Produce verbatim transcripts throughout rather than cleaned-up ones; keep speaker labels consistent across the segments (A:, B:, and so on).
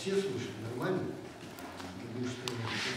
A: все слушают нормально, потому что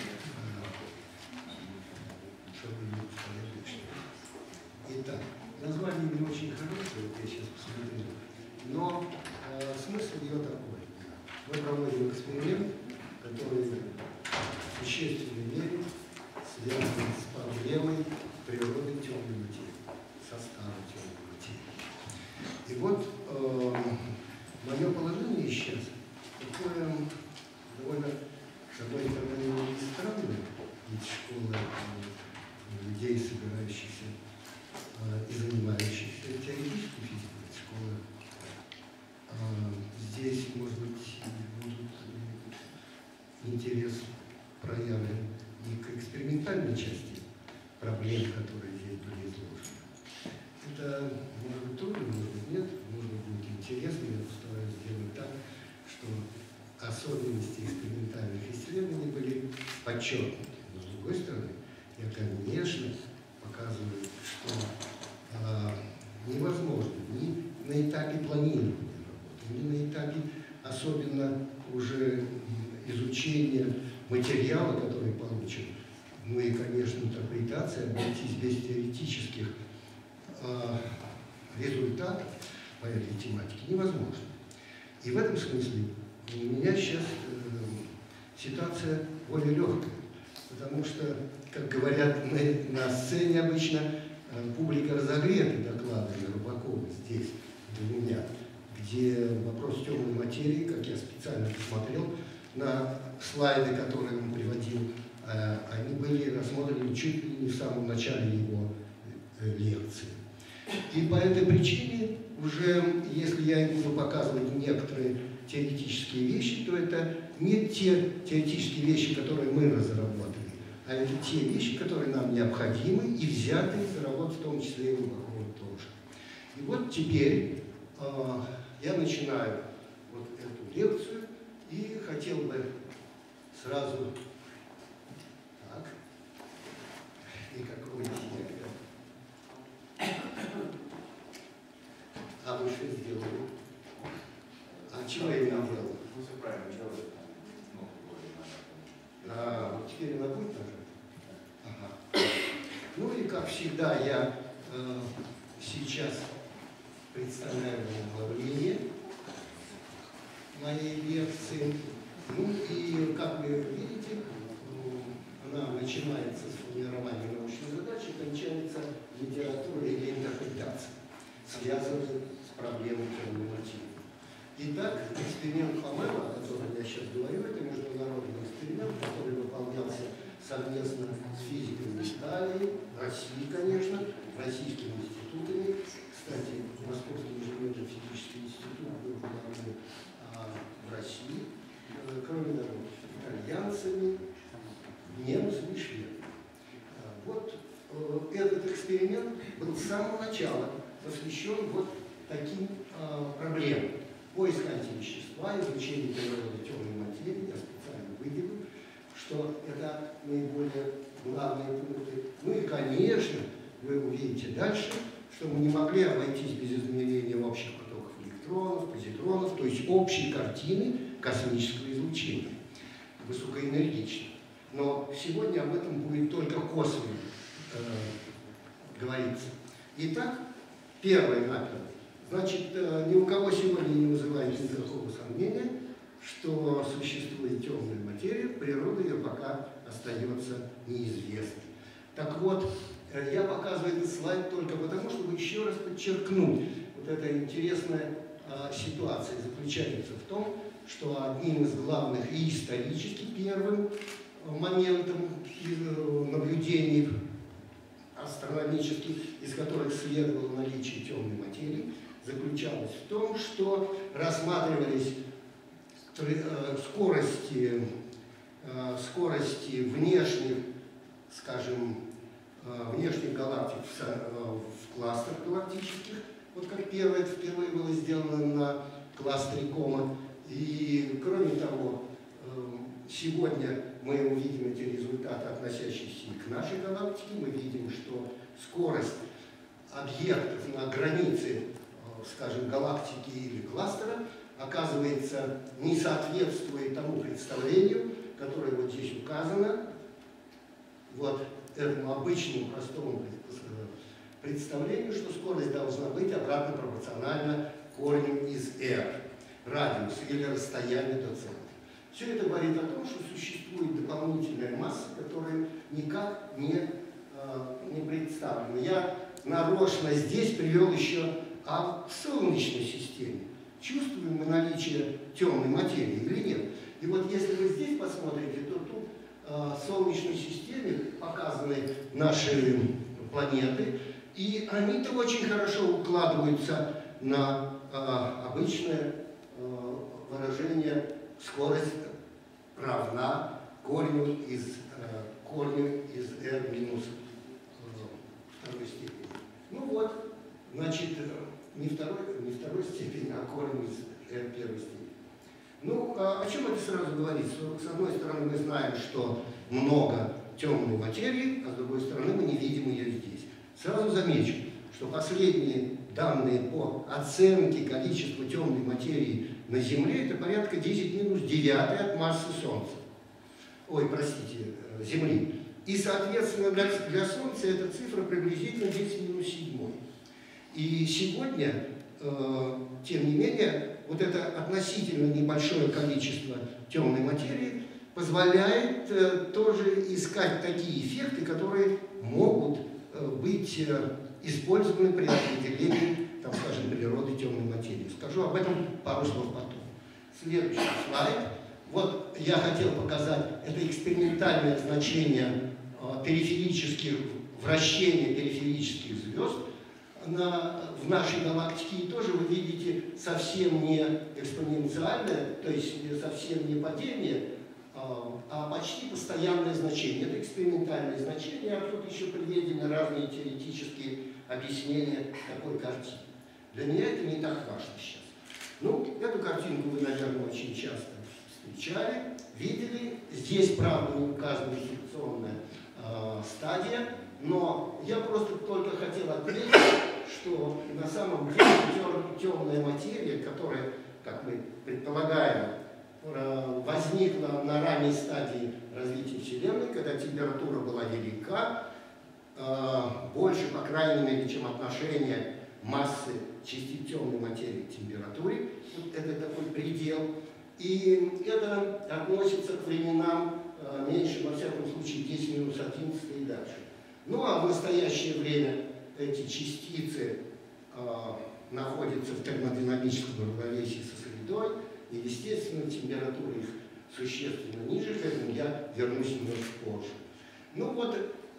A: чтобы не устали лишнего. Итак, название не очень хорошее, вот я сейчас посмотрю, но э, смысл ее такой. Мы проводим эксперимент, который в существенной мере связан с проблемой природы темной материи, состава темной материи. И вот э, мое положение сейчас такое довольно, с одной стороны, странное, ведь школа э, людей, собирающихся э, и занимающихся теоретической физикой, школа э, здесь, может быть, будут интерес проявлен и к экспериментальной части проблем, которые здесь были изложены. Это может быть трудно, может быть нет, может быть будет интересно. Я постараюсь сделать так, что особенности экспериментальных исследований были подчеркнуты. Но с другой стороны, я, конечно, показываю, что э, невозможно ни на этапе планирования работы, ни на этапе особенно уже изучения материала, который получен, ну и, конечно, интерпретация, обойтись без теоретических э, результатов по этой тематике невозможно. И в этом смысле у меня сейчас э, ситуация более легкая, потому что, как говорят на, на сцене обычно, э, публика разогрета докладами Рыбакова здесь, для меня, где вопрос темной материи, как я специально посмотрел, на слайды, которые он приводил, э, они были рассмотрены чуть ли не в самом начале его э, лекции. И по этой причине уже, если я буду показывать некоторые теоретические вещи, то это не те теоретические вещи, которые мы разработали, а это те вещи, которые нам необходимы и взяты из работ, в том числе и Рыбакова тоже. И вот теперь э, я начинаю вот эту лекцию и хотел бы сразу так, и какого снега. А вы что сделали? А чего я не делал?
B: Ну, все правильно делали.
A: А, вот теперь она будет нажать? Ага. Ну и как всегда я э, сейчас представляю вам главление моей лекции. Ну и, как вы видите, она начинается с формирования научной задачи, кончается литературой или интерпретацией, связанной с проблемой темной материи. Итак, эксперимент Хамела, о котором я сейчас говорю, это международный эксперимент, который выполнялся совместно с физиками Италии, России, конечно, российскими институтами. Кстати, Московский инженерный физический институт был выполнен в России, кроме того, итальянцами, немцами и шведами. Вот этот эксперимент был с самого начала посвящен вот таким проблемам. Поиск антивещества, изучение природы темной материи, я специально выделил, что это наиболее главные пункты. Ну и, конечно, вы увидите дальше, что мы не могли обойтись без измерения общих потоков электронов, позитронов, то есть общей картины космического излучения, высокоэнергичного. Но сегодня об этом будет только косвенно э, говориться. Итак, первое наперво. Значит, ни у кого сегодня не вызывает никакого сомнения, что существует темная материя, природа ее пока остается неизвестной. Так вот, я показываю этот слайд только потому, чтобы еще раз подчеркнуть, вот эта интересная а, ситуация заключается в том, что одним из главных и исторически первым моментом наблюдений астрономических, из которых следовало наличие темной материи, заключалось в том, что рассматривались скорости, скорости внешних, скажем, внешних галактик в кластерах галактических, вот как первое это впервые было сделано на кластере Кома. И кроме того, сегодня мы увидим эти результаты, относящиеся к нашей галактике. Мы видим, что скорость объектов на границе, скажем, галактики или кластера оказывается, не соответствует тому представлению, которое вот здесь указано, вот этому обычному простому представлению, что скорость должна быть обратно пропорциональна корню из r, радиус или расстояние до центра. Все это говорит о том, что существует дополнительная масса, которая никак не, э, не представлена. Я нарочно здесь привел еще о Солнечной системе. Чувствуем мы наличие темной материи или нет? И вот если вы здесь посмотрите, то тут э, в Солнечной системе показаны наши планеты, и они-то очень хорошо укладываются на э, обычное э, выражение скорость равна корню из, э, корню из r минус э, второй степени. Ну вот, значит, не второй, не второй степени, а корень из r первой степени. Ну, о чем это сразу говорит? С одной стороны, мы знаем, что много темной материи, а с другой стороны, мы не видим ее здесь. Сразу замечу, что последние данные по оценке количества темной материи на Земле это порядка десять минус девять от массы Солнца. Ой, простите, Земли. И, соответственно, для, для Солнца эта цифра приблизительно десять минус семь. И сегодня, э, тем не менее, вот это относительно небольшое количество темной материи позволяет э, тоже искать такие эффекты, которые могут э, быть э, использованы при определении, там, скажем, природы темной материи. Скажу об этом пару слов потом. Следующий слайд. Вот я хотел показать это экспериментальное значение э, периферических, вращения периферических звезд на, в нашей галактике. И тоже вы видите совсем не экспоненциальное, то есть совсем не падение, а, а почти постоянное значение. Это экспериментальное значение, а тут еще приведены разные теоретические объяснения такой картины. Для меня это не так важно сейчас. Ну, эту картинку вы, наверное, очень часто встречали, видели. Здесь, правда, не указана инфекционная э, стадия, но я просто только хотел отметить, что на самом деле темная материя, которая, как мы предполагаем, возникла на ранней стадии развития Вселенной, когда температура была велика, э, больше, по крайней мере, чем отношение массы частиц темной материи к температуре. Это такой предел. И это относится к временам э, меньше, во всяком случае, десять минус одиннадцать и дальше. Ну а в настоящее время эти частицы э, находятся в термодинамическом равновесии со средой, и, естественно, температура их существенно ниже, к этому я вернусь немножко позже. Ну вот,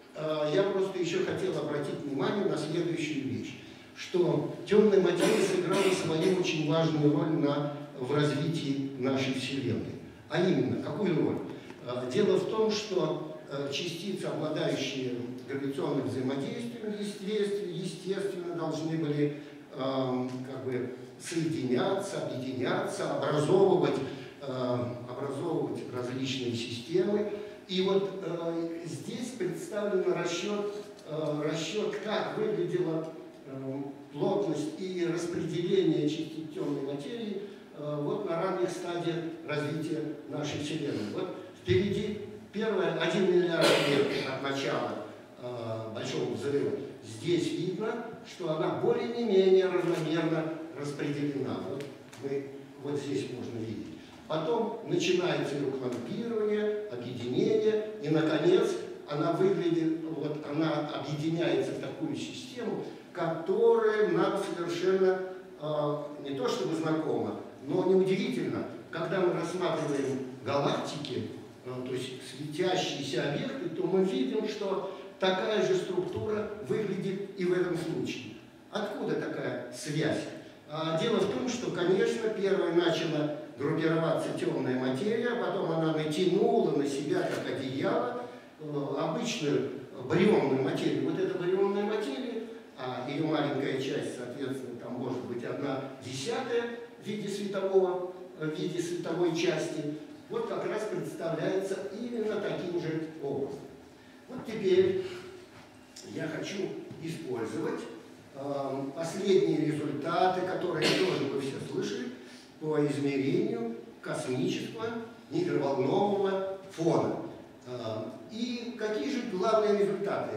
A: э, я просто еще хотел обратить внимание на следующую вещь, что темная материя сыграла свою очень важную роль на, в развитии нашей Вселенной. А именно, какую роль? Э, дело в том, что э, частицы, обладающие гравитационным взаимодействием, естественно, естественно должны были э, как бы соединяться, объединяться, образовывать, э, образовывать различные системы. И вот э, здесь представлен расчет, э, расчет, как выглядела э, плотность и распределение частиц темной материи э, вот на ранних стадиях развития нашей Вселенной. Вот впереди первое, один миллиард лет от начала э, Большого взрыва. Здесь видно, что она более не менее равномерно распределена. Вот, мы, вот здесь можно видеть. Потом начинается лампирование, объединение, и, наконец, она выглядит, вот она объединяется в такую систему, которая нам совершенно э, не то чтобы знакома, но неудивительно, когда мы рассматриваем галактики, э, то есть светящиеся объекты, то мы видим, что такая же структура выглядит и в этом случае. Откуда такая связь? Дело в том, что, конечно, первая начала группироваться темная материя, а потом она натянула на себя, как одеяло, обычную барионную материю. Вот эта барионная материя, а ее маленькая часть, соответственно, там может быть одна десятая в виде светового, в виде световой части, вот как раз представляется именно таким же образом. Вот теперь я хочу использовать последние результаты, которые тоже вы все слышали, по измерению космического микроволнового фона. И какие же главные результаты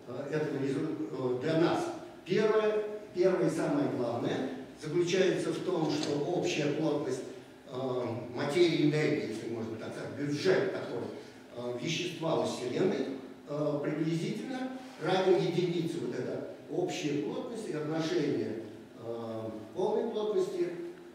A: этого для нас? Первое, первое и самое главное заключается в том, что общая плотность материи, энергии, если можно так сказать, бюджет такой вещества во Вселенной приблизительно равен единице. Вот это общая плотность и отношение полной плотности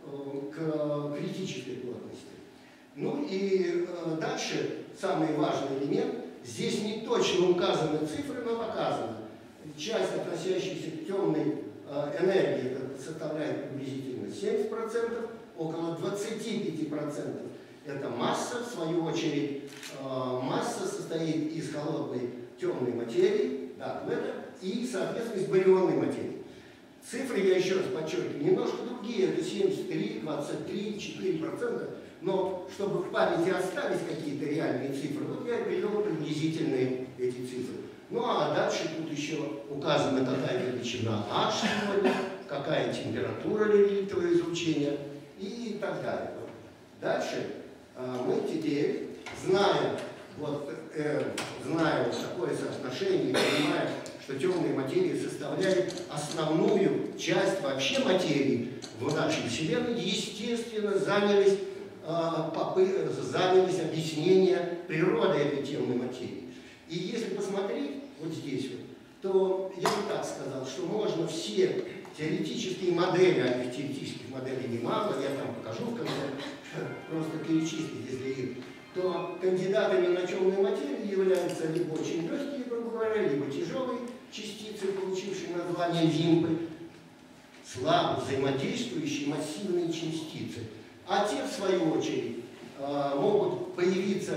A: к критической плотности. Ну и дальше самый важный элемент. Здесь не точно указаны цифры, но показано. Часть, относящаяся к темной энергии, составляет приблизительно семьдесят процентов, около двадцати пяти процентов это масса, в свою очередь масса состоит из холодной темной материи, да, и, соответственно, из барионной материи. Цифры, я еще раз подчеркиваю, немножко другие, это семьдесят три, двадцать три, четыре процента, но чтобы в памяти остались какие-то реальные цифры, вот я привел приблизительные эти цифры. Ну а дальше тут еще указана какая величина H сегодня, какая температура реликтового излучения и так далее. Дальше мы теперь, зная, вот, э, зная вот такое соотношение, понимая, что темная материя составляет основную часть вообще материи в нашей Вселенной, естественно, занялись, э, попы, занялись объяснением природы этой темной материи. И если посмотреть вот здесь вот, то я бы так сказал, что можно все теоретические модели, а их теоретических моделей немало, я там покажу в конце, просто перечислить, если их, то кандидатами на темную материю являются либо очень легкие, грубо говоря, либо тяжелые частицы, получившие название вимпы, слабо взаимодействующие массивные частицы. А те, в свою очередь, могут появиться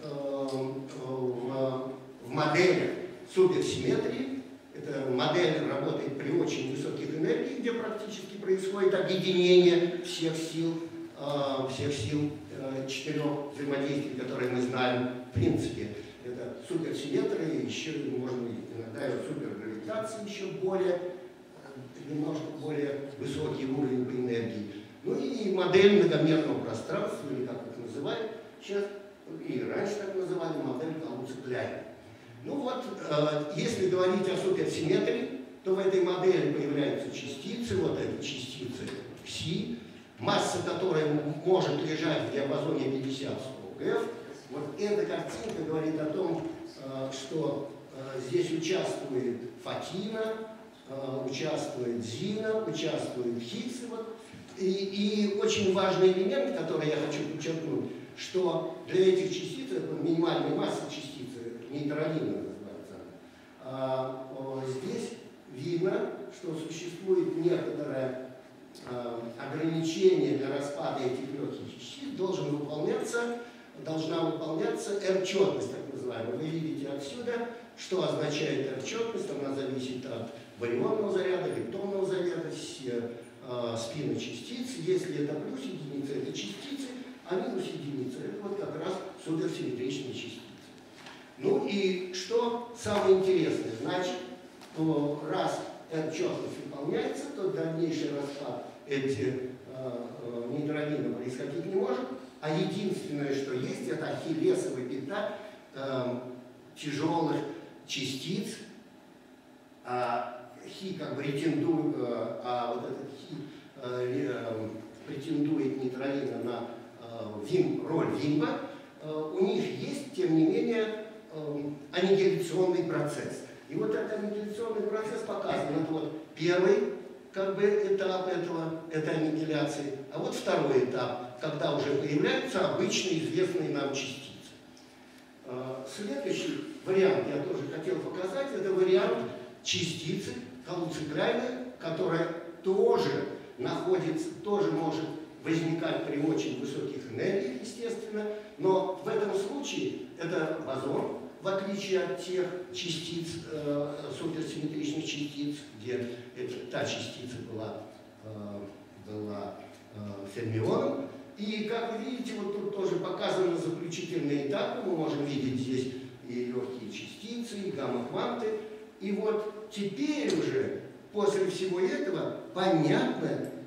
A: в моделях суперсимметрии. Эта модель работает при очень высоких энергиях, где практически происходит объединение всех сил, всех сил четырех взаимодействий, которые мы знаем в принципе. Это суперсимметрия, еще можно иногда и супергравитация, еще более, немножко более высокий уровень по энергии. Ну и модель многомерного пространства, или как их называют сейчас, и раньше так называли, модель Калуца-Кляйна. Ну вот, если говорить о суперсимметрии, то в этой модели появляются частицы, вот эти частицы Кси, масса которой может лежать в диапазоне пятьдесят-сто ГЭФ. Вот эта картинка говорит о том, что здесь участвует Фатина, участвует Зина, участвует Хиггс. И, и очень важный элемент, который я хочу подчеркнуть, что для этих частиц, это минимальная масса частицы, нейтралина называется, здесь видно, что существует некоторое ограничение для распада этих легких частиц, должен выполняться, должна выполняться R-четность, так называемая. Вы видите отсюда, что означает R-четность, она зависит от барионного заряда, лептонного заряда, спина частиц. Если это плюс единица, это частицы, а минус единица, это вот как раз суперсимметричные частицы. Ну и что самое интересное, значит, раз R-четность выполняется, то дальнейший распад этих э, э, нейтралинов происходить не может, а единственное, что есть, это ахиллесова пята э, тяжелых частиц, а Хи как бы претендует, э, а вот этот Хи э, э, претендует нейтралина на э, вим, роль вимпа, э, у них есть, тем не менее, э, аннигиляционный процесс. И вот этот аннигиляционный процесс показан. Это вот первый как бы, этап этого, этой аннигиляции, а вот второй этап, когда уже появляются обычные известные нам частицы. Следующий вариант я тоже хотел показать, это вариант частицы Калуца-Кляйна, которая тоже находится, тоже может возникать при очень высоких энергиях, естественно, но в этом случае это бозон, в отличие от тех частиц, э, суперсимметричных частиц, где это, та частица была, э, была э, фермионом. И, как вы видите, вот тут тоже показаны заключительные этапы. Мы можем видеть здесь и легкие частицы, и гамма-кванты. И вот теперь уже, после всего этого, понятно, какие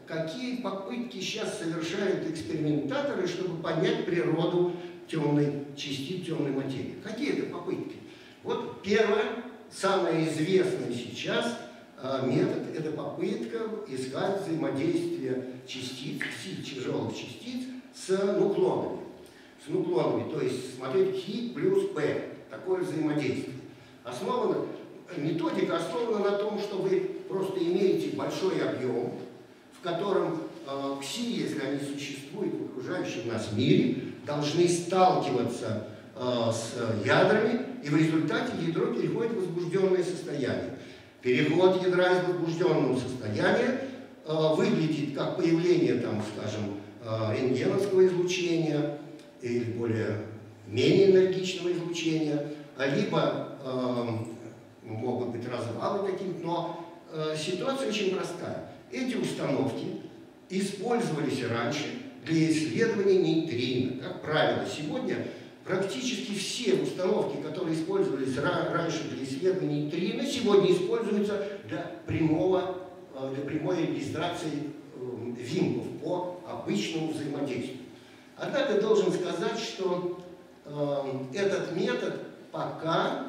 A: какие попытки сейчас совершают экспериментаторы, чтобы понять природу темной частицы, темной материи? Какие это попытки? Вот первое, самое известное сейчас метод – это попытка искать взаимодействие частиц, тяжелых частиц с нуклонами. С нуклонами, то есть смотреть хи плюс p, такое взаимодействие. Основано, методика основана на том, что вы просто имеете большой объем, в котором э, кси, если они существуют в окружающем нас мире, должны сталкиваться э, с ядрами, и в результате ядро переходит в возбужденное состояние. Переход ядра из возбужденного состояния э, выглядит как появление, там, скажем, э, рентгеновского излучения или более менее энергичного излучения, либо э, могут быть развалы какие-то, но э, ситуация очень простая. Эти установки использовались раньше для исследования нейтрино. Как правило, сегодня практически все установки, которые использовались раньше для исследования нейтрино, сегодня используются для, прямого, для прямой регистрации вимпов по обычному взаимодействию. Однако должен сказать, что э, этот метод пока,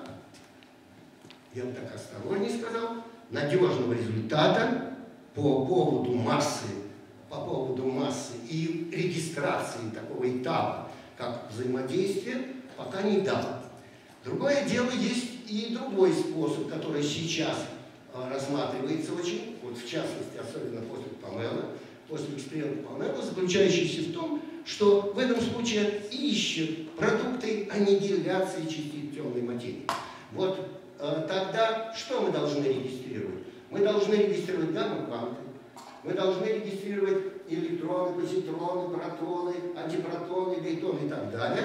A: я бы так осторожнее сказал, надежного результата по поводу массы, по поводу массы и регистрации такого этапа, как взаимодействие, пока не дал. Другое дело, есть и другой способ, который сейчас э, рассматривается очень, вот в частности, особенно после Памела, после эксперимента Памела, заключающийся в том, что в этом случае ищут продукты аннигиляции частиц темной материи. Вот э, тогда что мы должны регистрировать? Мы должны регистрировать гамма-кванты, мы должны регистрировать электроны, позитроны, протоны, антипротоны, лейтоны и так далее.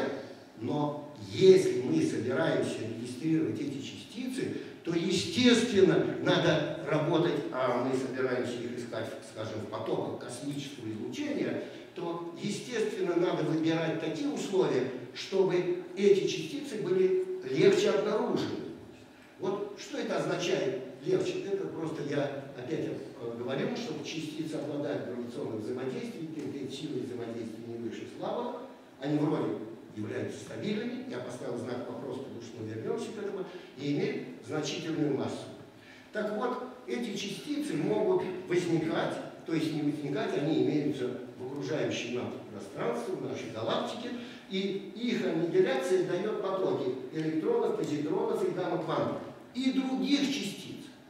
A: Но если мы собираемся регистрировать эти частицы, то, естественно, надо работать, а мы собираемся их искать, скажем, в потоках космического излучения, то, естественно, надо выбирать такие условия, чтобы эти частицы были легче обнаружены. Вот что это означает легче? Это просто я опять говорю, что частицы обладают гравитационным взаимодействием, силой взаимодействия не выше слабого, они вроде являются стабильными, я поставил знак вопроса, потому что мы вернемся к этому, и имеют значительную массу. Так вот, эти частицы могут возникать, то есть не возникать, они имеются в окружающем нам пространстве, в нашей галактике, и их аннигиляция дает потоки электронов, позитронов и гамма-квантов, и других частиц.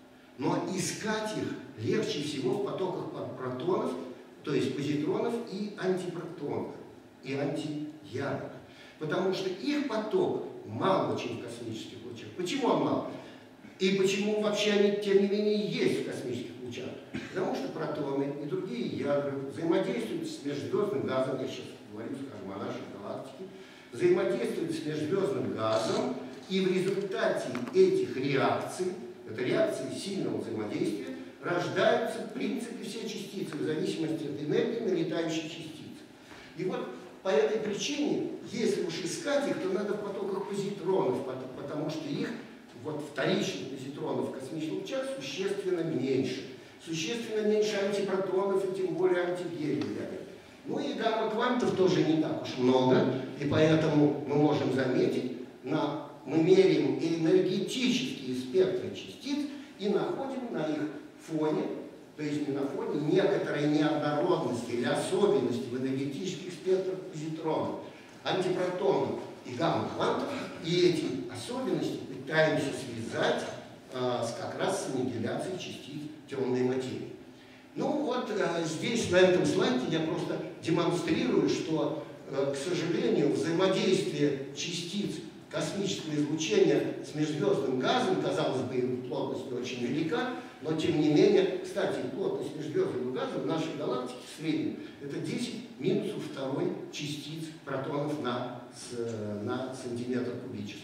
A: Но искать их легче всего в потоках протонов, то есть позитронов и антипротонов, и антиядр. Потому что их поток мал очень в космических лучах. Почему он мал? И почему вообще они, тем не менее, есть в космических лучах? Потому что протоны и другие ядра взаимодействуют с межзвездным газом, я сейчас говорю, скажем, о нашей галактике, взаимодействуют с межзвездным газом, и в результате этих реакций, это реакции сильного взаимодействия, рождаются, в принципе, все частицы, в зависимости от энергии налетающих частиц. И вот по этой причине, если уж искать их, то надо в потоках позитронов, потому что их, вот вторичных позитронов в космических лучах существенно меньше. Существенно меньше антипротонов и тем более антигелия. Ну и гамма-квантов тоже не так уж много, и поэтому мы можем заметить, на, мы меряем энергетические спектры частиц и находим на их фоне, то есть не на фоне, некоторые неоднородности или особенности в энергетических спектрах позитронов, антипротонов и гамма-квантов, и эти особенности пытаемся связать э, с, как раз с аннигиляцией частиц темной материи. Ну вот э, здесь, на этом слайде, я просто демонстрирую, что, э, к сожалению, взаимодействие частиц космического излучения с межзвездным газом, казалось бы, плотность очень велика, но тем не менее, кстати, плотность межзвездного газа в нашей галактике в среднем это десять минусов второй частиц протонов на, на сантиметр кубический.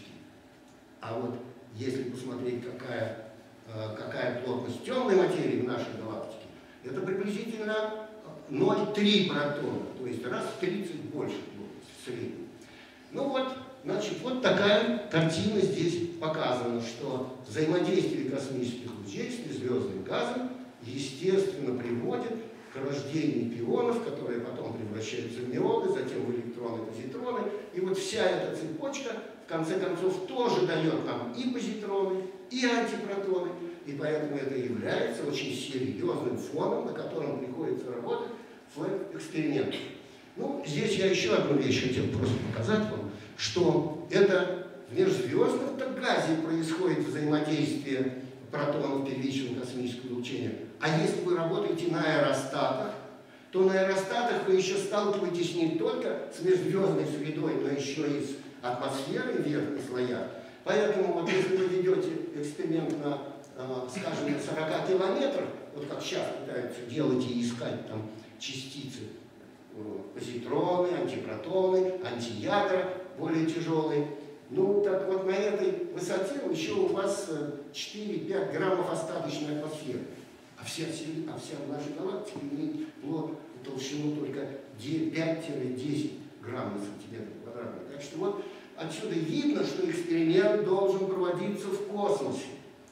A: А вот если посмотреть, какая, какая плотность темной материи в нашей галактике, это приблизительно ноль целых три протона, то есть раз в тридцать больше плотности в среднем. Ну вот, значит, вот такая картина здесь показана, что взаимодействие космических лучей с межзвездным газом естественно приводит
B: к рождению пионов, которые потом превращаются в мионы, затем в электроны, позитроны. И вот вся эта цепочка, в конце концов, тоже дает нам и позитроны, и антипротоны. И поэтому это является очень серьезным фоном, на котором приходится работать в экспериментах. Ну, здесь я еще одну вещь хотел просто показать вам, что это в межзвездном-то газе происходит взаимодействие протонов первичного космического излучения. А если вы работаете на аэростатах, то на аэростатах вы еще сталкиваетесь не только с межзвездной средой, но еще и с атмосферой в верхних слоях. Поэтому вот если вы ведете эксперимент на, скажем, на сорока километрах, вот как сейчас пытаются делать и искать там частицы, позитроны, антипротоны, антиядра более тяжелые. Ну, так вот на этой высоте еще у вас четыре-пять граммов остаточной атмосферы. А вся, а вся наша галактика имеет плод толщину только пять-десять грамм на сантиметр квадратный. Так что вот отсюда видно, что эксперимент должен проводиться в космосе.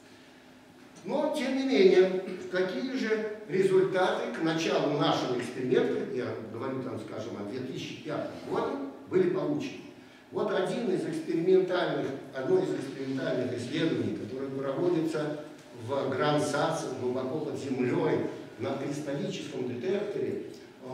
B: Но, тем не менее, какие же результаты к началу нашего эксперимента, я говорю там, скажем, о две тысячи пятом году, были получены. Вот один из экспериментальных, одно из экспериментальных исследований, которое проводится в Гранд-Саце, глубоко под землей, на кристаллическом детекторе,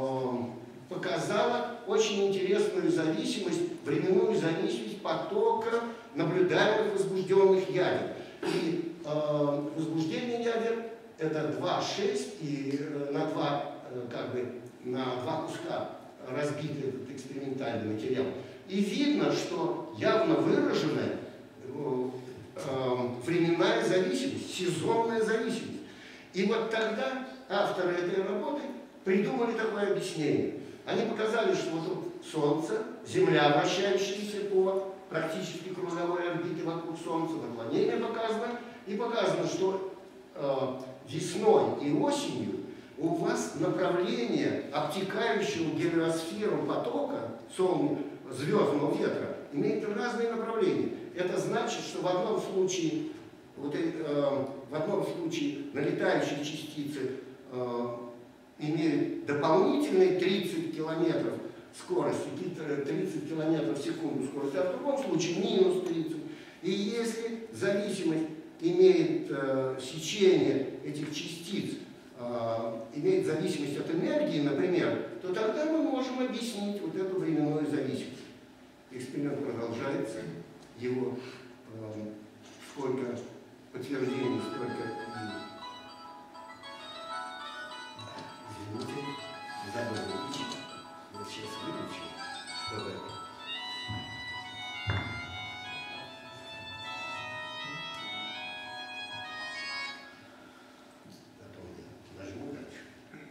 B: показало очень интересную зависимость, временную зависимость потока наблюдаемых возбужденных ядер. И э, возбуждение ядер это два шесть, и э, на два, э, как бы, на два куска разбитый этот экспериментальный материал. И видно, что явно выраженная э, э, временная зависимость, сезонная зависимость. И вот тогда авторы этой работы придумали такое объяснение. Они показали, что вот тут Солнце, Земля, вращающаяся по практически круговой орбите вокруг Солнца, наклонение показано, и показано, что э, весной и осенью у вас направление обтекающего гелиосферу потока солнечного звездного ветра имеет разные направления. Это значит, что в одном случае, вот, э, в одном случае налетающие частицы э, имеют дополнительные тридцать километров скорости, тридцать километров в секунду скорости, а в другом случае минус тридцать. И если зависимость имеет э, сечение этих частиц, э, имеет зависимость от энергии, например, то тогда мы можем объяснить вот эту временную зависимость. Эксперимент продолжается, его э, сколько подтверждений, столько и... Извините, забыл выключить. Вот сейчас выключу, чтобы... Потом я нажму дальше,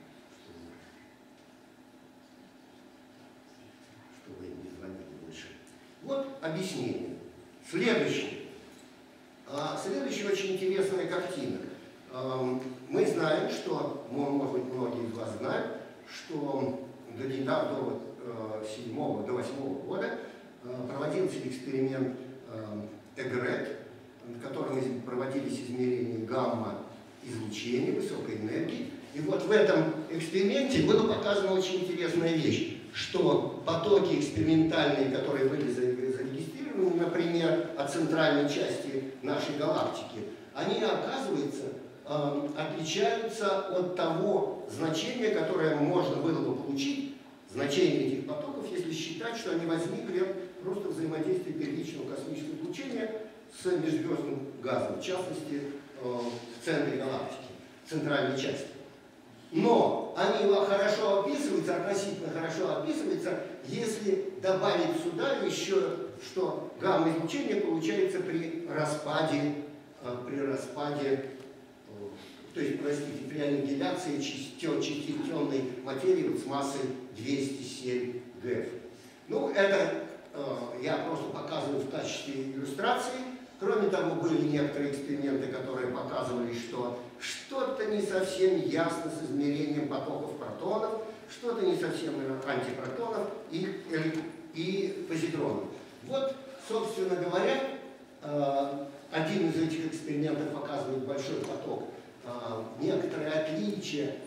B: чтобы не звонили больше. Вот объяснение. Следующее. Следующая очень интересная картина. Мы знаем, что, может быть, многие из вас знают, что до недавнего седьмого до восьмого года проводился эксперимент ЭГРЭТ, в котором проводились измерения гамма-излучения высокой энергии. И вот в этом эксперименте была показана очень интересная вещь, что потоки экспериментальные, которые были зарегистрированы, например, от центральной части нашей галактики, они, оказывается, отличаются от того значения, которое можно было бы получить, значение этих потоков, если считать, что они возникли просто взаимодействие первичного космического излучения с межзвездным газом, в частности, в центре галактики, в центральной части. Но они хорошо описываются, относительно хорошо описываются, если добавить сюда еще, что гамма-излучение получается при распаде, при распаде, то есть, простите, при аннигиляции частиц темной материи с массой двести семь ГeV. Ну, это э, я просто показываю в качестве иллюстрации. Кроме того, были некоторые эксперименты, которые показывали, что что-то не совсем ясно с измерением потоков протонов, что-то не совсем антипротонов и, и позитронов. Вот, собственно говоря, э, один из этих экспериментов показывает большой поток. Некоторые отличия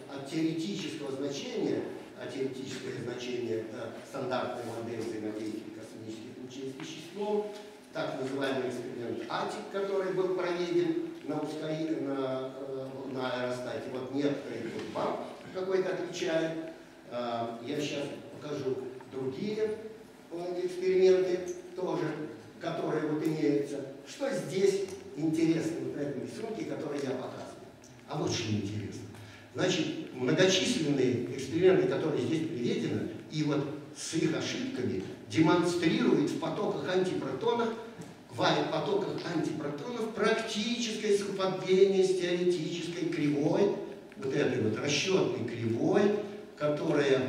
B: от теоретического значения, а теоретическое значение – это стандартная модель взаимодействия космических лучей с веществом, так называемый эксперимент АТИК, который был проведен на, ускори... на, на аэростате. Вот некоторые тут вам какой-то отвечает. Я сейчас покажу другие эксперименты тоже, которые вот имеются. Что здесь интересно вот на этом рисунке, который я показываю? А вот что интересно. Значит, многочисленные эксперименты, которые здесь приведены, и вот с их ошибками демонстрируют в потоках антипротонов, в потоках антипротонов практическое совпадение с теоретической кривой, вот этой вот расчетной кривой, которая,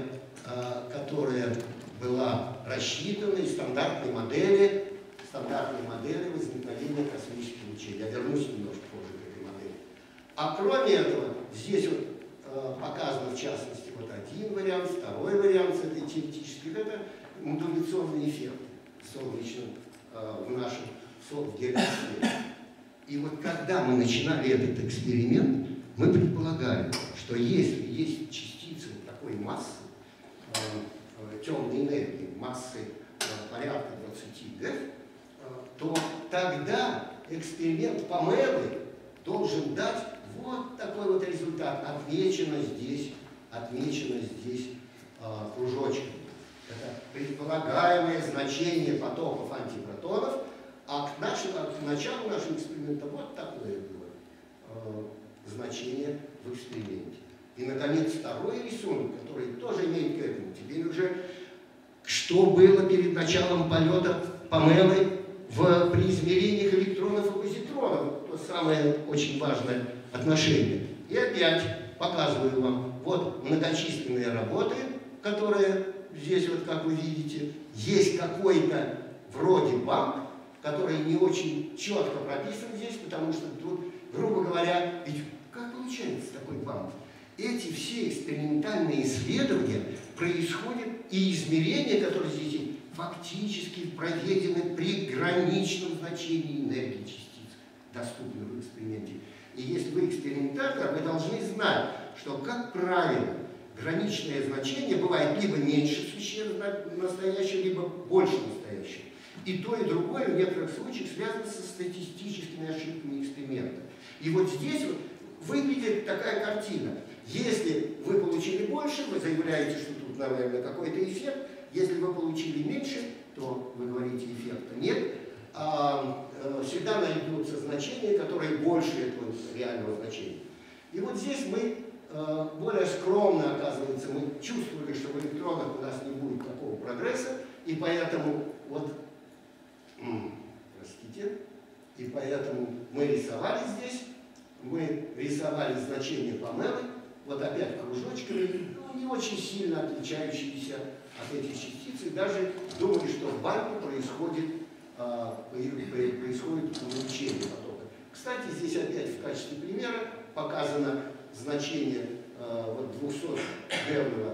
B: которая была рассчитана из стандартной модели, стандартной модели возникновения космических лучей. Я вернусь немножко позже к этой модели. А кроме этого, здесь вот э, показано в частности вот один вариант, второй вариант с этой теоретической, это модуляционный эффект солнечным э, в нашем в гелиосфере. И вот когда мы начинали этот эксперимент, мы предполагали, что если есть частицы вот такой массы, э, э, темной энергии, массы э, порядка двадцати ГЭФ, то тогда эксперимент Помелы должен дать вот такой вот результат. Отмечено здесь, отмечено здесь э, кружочком. Это предполагаемое значение потоков антипротонов, а к, нашему, а к началу нашего эксперимента вот такое было э, значение в эксперименте. И, наконец, второй рисунок, который тоже имеет к этому. Теперь уже, что было перед началом полета Помелы в, при измерениях электронов и позитронов. То самое очень важное отношение. И опять показываю вам вот многочисленные работы, которые здесь, вот как вы видите, есть какой-то вроде банк, который не очень четко прописан здесь, потому что тут, грубо говоря, ведь как получается такой банк? Эти все экспериментальные исследования происходят, и измерения, которые здесь есть, фактически проведены при граничном значении энергии частиц, доступных в эксперименте. И если вы экспериментатор, вы должны знать, что, как правило, граничное значение бывает либо меньше существ настоящего, либо больше настоящего. И то, и другое в некоторых случаях связано со статистическими ошибками эксперимента. И вот здесь вот выглядит такая картина. Если вы получили больше, вы заявляете, что тут, наверное, какой-то эффект. Если вы получили меньше, то вы говорите, эффекта нет. А, а, всегда найдутся значения, которые больше этого реального значения. И вот здесь мы а, более скромно, оказывается, мы чувствовали, что в электронах у нас не будет такого прогресса, и поэтому вот, простите, и поэтому мы рисовали здесь, мы рисовали значение Помелы, вот опять кружочками, ну, не очень сильно отличающиеся от этих частиц, и даже думали, что в банке происходит, а, происходит увеличение потока. Кстати, здесь опять в качестве примера показано значение а, вот двухсотгерного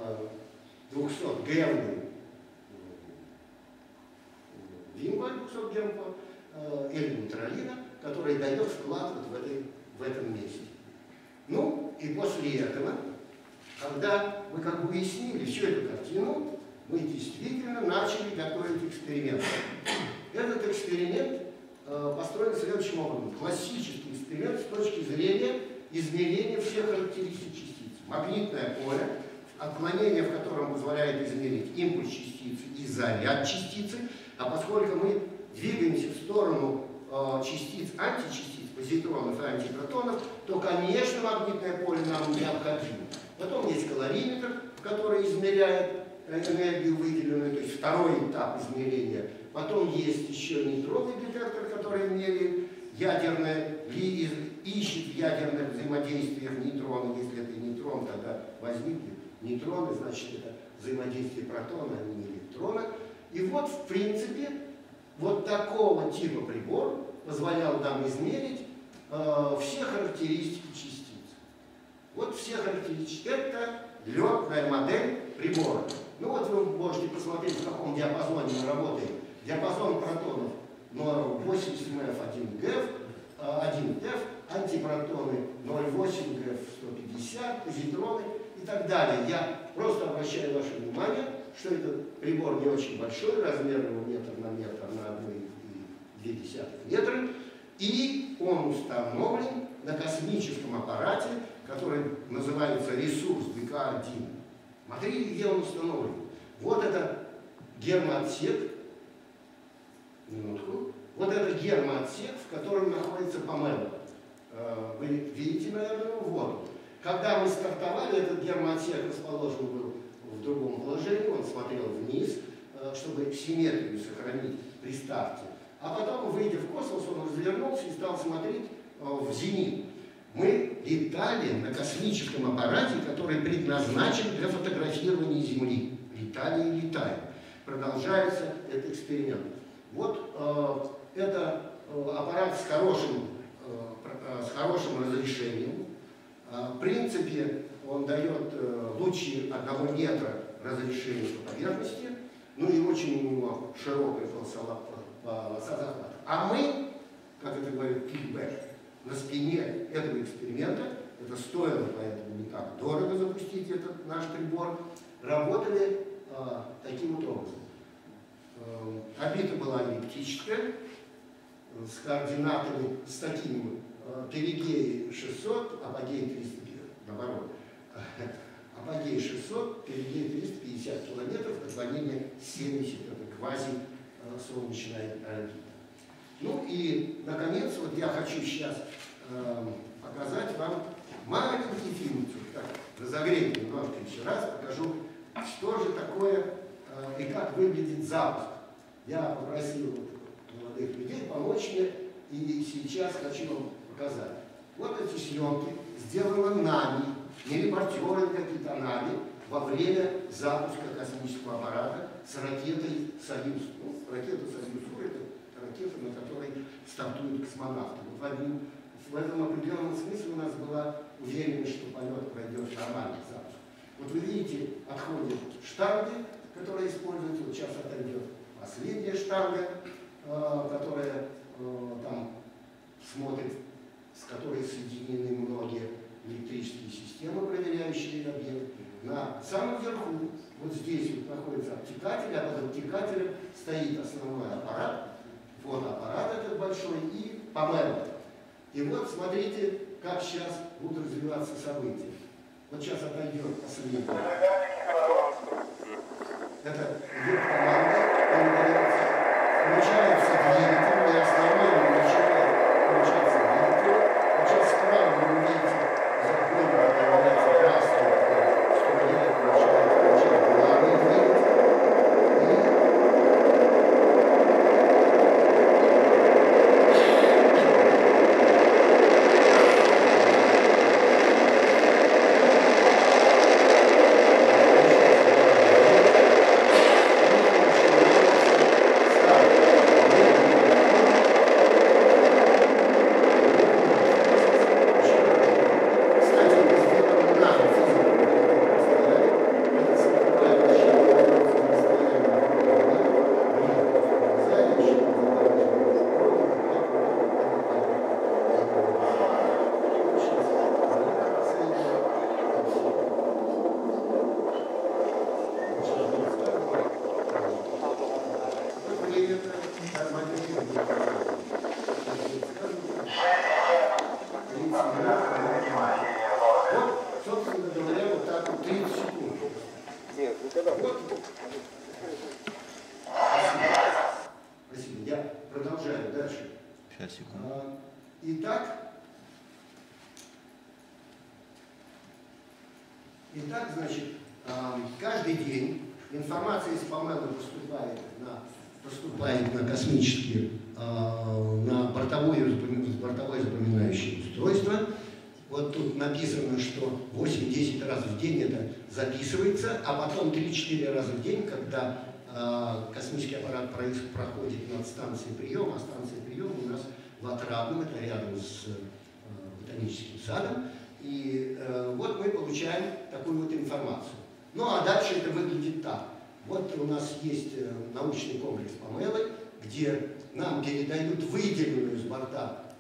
B: Вимба, двухсотгерного или нейтралина, который дает вклад вот в, этой, в этом месте. Ну, и после этого, когда мы как бы уяснили всю эту картину, мы действительно начали готовить эксперимент. Этот эксперимент э, построен следующим образом. Классический эксперимент с точки зрения измерения всех характеристик частиц. Магнитное поле, отклонение в котором позволяет измерить импульс частицы и заряд частицы, а поскольку мы двигаемся в сторону э, частиц, античастиц, позитронов и антипротонов, то, конечно, магнитное поле нам необходимо. Потом есть калориметр, который измеряет энергию выделенную, то есть второй этап измерения. Потом есть еще нейтронный детектор, который меряет ядерное, ищет в ядерных взаимодействиях нейтрона. Если это нейтрон, тогда возникнет нейтроны, значит, это взаимодействие протона, а не электрона. И вот, в принципе, вот такого типа прибор позволял нам измерить э, все характеристики частиц. Вот все характеристики. Это летная модель прибора. Ну вот вы можете посмотреть, в каком диапазоне мы работаем. Диапазон протонов восемьдесят эф, один ГЭФ, один ТЭФ, антипротоны ноль восемь гэ эф сто пятьдесят, позитроны и так далее. Я просто обращаю ваше внимание, что этот прибор не очень большой, размер его метр на метр на одну и две десятых метра, и он установлен на космическом аппарате, который называется ресурс бэ ка один. Смотрите, где он установлен. Вот это гермоотсек. Минутку. Вот это гермоотсек, в котором находится помело. Вы видите, наверное, вот. Когда мы стартовали, этот гермоотсек расположен был в другом положении, он смотрел вниз, чтобы симметрию сохранить при старте. А потом, выйдя в космос, он развернулся и стал смотреть в зенит. Мы летали на космическом аппарате, который предназначен для фотографирования Земли. Летали и летаем. Продолжается этот эксперимент. Вот э, это э, аппарат с хорошим, э, с хорошим разрешением. Э, в принципе, он дает э, лучи одного метра разрешения по поверхности, ну и очень у него широкая полоса захвата. А мы, как это говорит кикбэк, на спине этого эксперимента, это стоило, поэтому не так дорого запустить этот наш прибор, работали э, таким вот образом. Э, орбита была эллиптическая, с координатами, с таким э, перигей шестьсот, апогей триста, наоборот, апогей шестьсот, перигей триста пятьдесят километров, наклонение семьдесят, это квази-солнечная орбита. Ну и, наконец, вот я хочу сейчас э, показать вам маленький фильм, так, разогреть немножко еще раз, покажу, что же такое э, и как выглядит запуск. Я попросил молодых людей помочь мне, и сейчас хочу вам показать. Вот эти съемки сделаны нами, не репортеры какие-то, а нами, во время запуска космического аппарата с ракетой «Союз». Ну, ракета «Союз» — это ракета, на которой стартуют космонавты. Вот в, один, в этом определенном смысле у нас была уверенность, что полет пройдет нормальный запуск. Вот вы видите, отходят штанги, которые используются, вот сейчас отойдет последняя штанга, э, которая э, там смотрит, с которой соединены многие электрические системы, проверяющие объект. На самом верху, вот здесь вот находится обтекатель, а под обтекателем стоит основной аппарат, фотоаппарат этот большой и помело. И вот смотрите, как сейчас будут развиваться события. Вот сейчас отойдет последний. Это идет команда, включается двигатель, и основной начинает включаться двигатель. Вот сейчас справа вы увидите, закон появляется красный, что делает, начинает включать главный двигатель. Итак, итак, значит, каждый день информация из помело поступает на, поступает на космические, на бортовое, бортовое запоминающее устройство. Вот тут написано, что восемь-десять раз в день это записывается, а потом три-четыре раза в день, когда космический аппарат проходит над станцией приема, а станция приема у нас в Отрадном, это рядом с э, ботаническим садом. И э, вот мы получаем такую вот информацию. Ну а дальше это выглядит так. Вот у нас есть э, научный комплекс помело, где нам передают выделенную с борта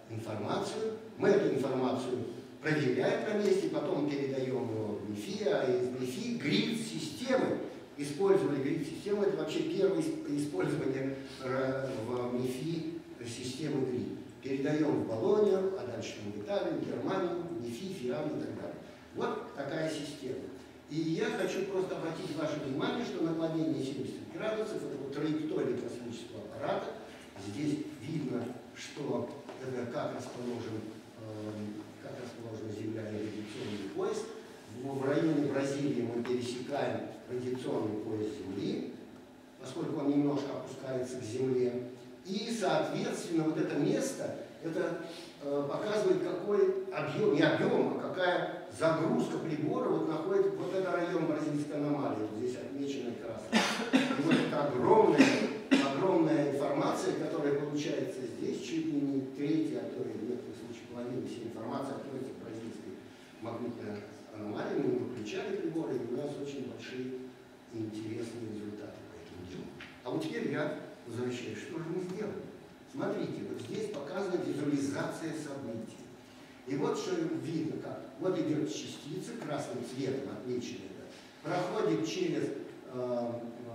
B: информацию, мы эту информацию проверяем на месте, потом передаем его в МИФИ, а из МИФИ грид-системы, использовали грид-систему, это вообще первое использование в МИФИ системы грид. Передаем в Болонию, а дальше в Италию, Германию, МИФИ, ФИАМ и так далее. Вот такая система. И я хочу просто обратить ваше внимание, что наклонение семьдесят градусов, это вот траектория космического аппарата. Здесь видно, что это как расположен, э, как расположена Земля и радиационный пояс. В районе Бразилии мы пересекаем радиационный пояс Земли, поскольку он немножко опускается к Земле. И, соответственно, вот это место, это э, показывает, какой объем, не объем, а какая загрузка прибора вот находит вот этот район бразильской аномалии, вот здесь отмеченный красным. И вот это огромная, огромная информация, которая получается здесь, чуть ли не третья, а то и в некоторых случаях половина всей информации относится к бразильской магнитной аномалии. Мы не выключали приборы, и у нас очень большие и интересные результаты по этому делу. А вот теперь я возвращаюсь, что же мы сделали? Смотрите, вот здесь показана визуализация событий. И вот что видно, как. Вот идет частица, красным цветом отмечена, проходит через э, э,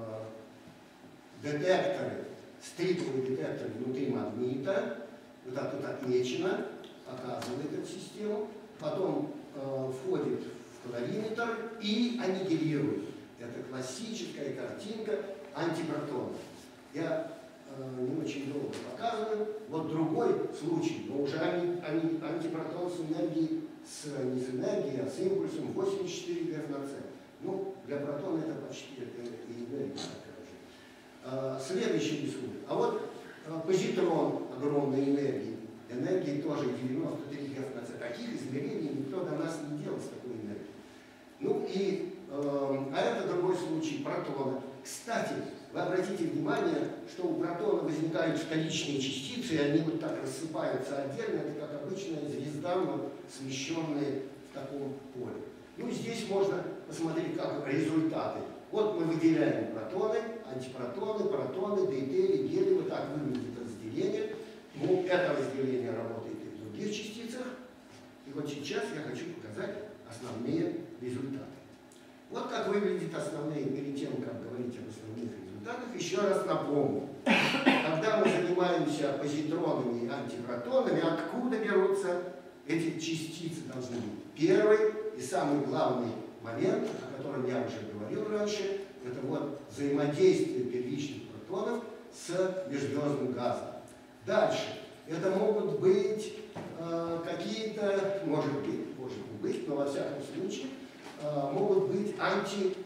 B: детекторы, стриповые детекторы внутри магнита, вот так вот отмечено, показывает эту систему, потом э, входит в колориметр и аннигилирует. Это классическая картинка антипротонов. Я э, не очень долго показываю. Вот другой случай, но уже анти, анти, антипротон с энергией, с, не с энергией, а с импульсом восемьдесят четыре ГФ на С. Ну, для протона это почти это и энергия такая же. Э, следующий рисунок. А вот э, позитрон огромной энергии. Энергии тоже девяносто три ГФ на С. Таких измерений никто до нас не делал с такой энергией. Ну и, э, а это другой случай протона. Кстати, вы обратите внимание, что у протона возникают вторичные частицы, и они вот так рассыпаются отдельно. Это как обычная звезда, но смещенные в таком поле. Ну, здесь можно посмотреть, как результаты. Вот мы выделяем протоны, антипротоны, протоны, дейтерий, гелий. Вот так выглядит разделение. Ну, это разделение работает и в других частицах. И вот сейчас я хочу показать основные результаты. Вот как выглядят основные, перед тем, как говорить об основных результатах, еще раз напомню. Когда мы занимаемся позитронами и антипротонами, откуда берутся эти частицы должны быть? Первый и самый главный момент, о котором я уже говорил раньше, это вот взаимодействие первичных протонов с межзвездным газом. Дальше. Это могут быть э, какие-то, может быть, может не быть, но во всяком случае, э, могут быть антигалактики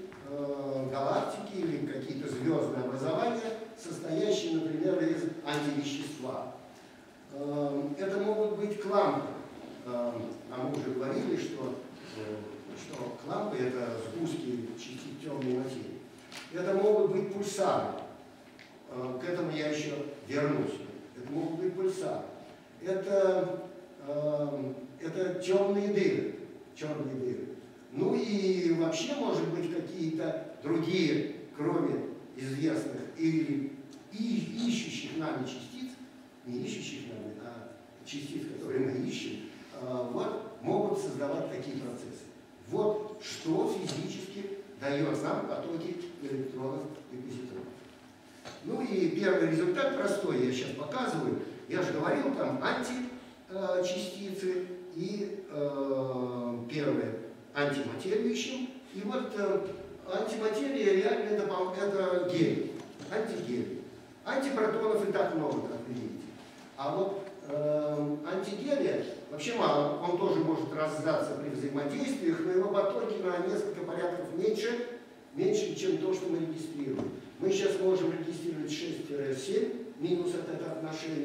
B: э, или какие-то звездные образования, состоящие, например, из антивещества. Э, это могут быть клампы. Э, а мы уже говорили, что, э, что клампы — это сгустки частиц темной материи. Это могут быть пульсары. Э, к этому я еще вернусь. Это могут быть пульсары. Это, э, это темные дыры. Черные дыры. Ну и вообще, может быть, какие-то другие, кроме известных или и, ищущих нами частиц, не ищущих нами, а частиц, которые мы ищем, э, вот, могут создавать такие процессы. Вот что физически дает нам потоки электронов и позитронов. Ну и первый результат простой, я сейчас показываю. Я же говорил, там античастицы и э, первое антиматерию ищем. И вот э, антиматерия реально это, это гелий, антигелий. Антипротонов и так много, как вы видите. А вот э, антигелия вообще мало, он тоже может раздаться при взаимодействиях, но его потоки на несколько порядков меньше, меньше, чем то, что мы регистрируем. Мы сейчас можем регистрировать шесть-семь, минус от этого отношения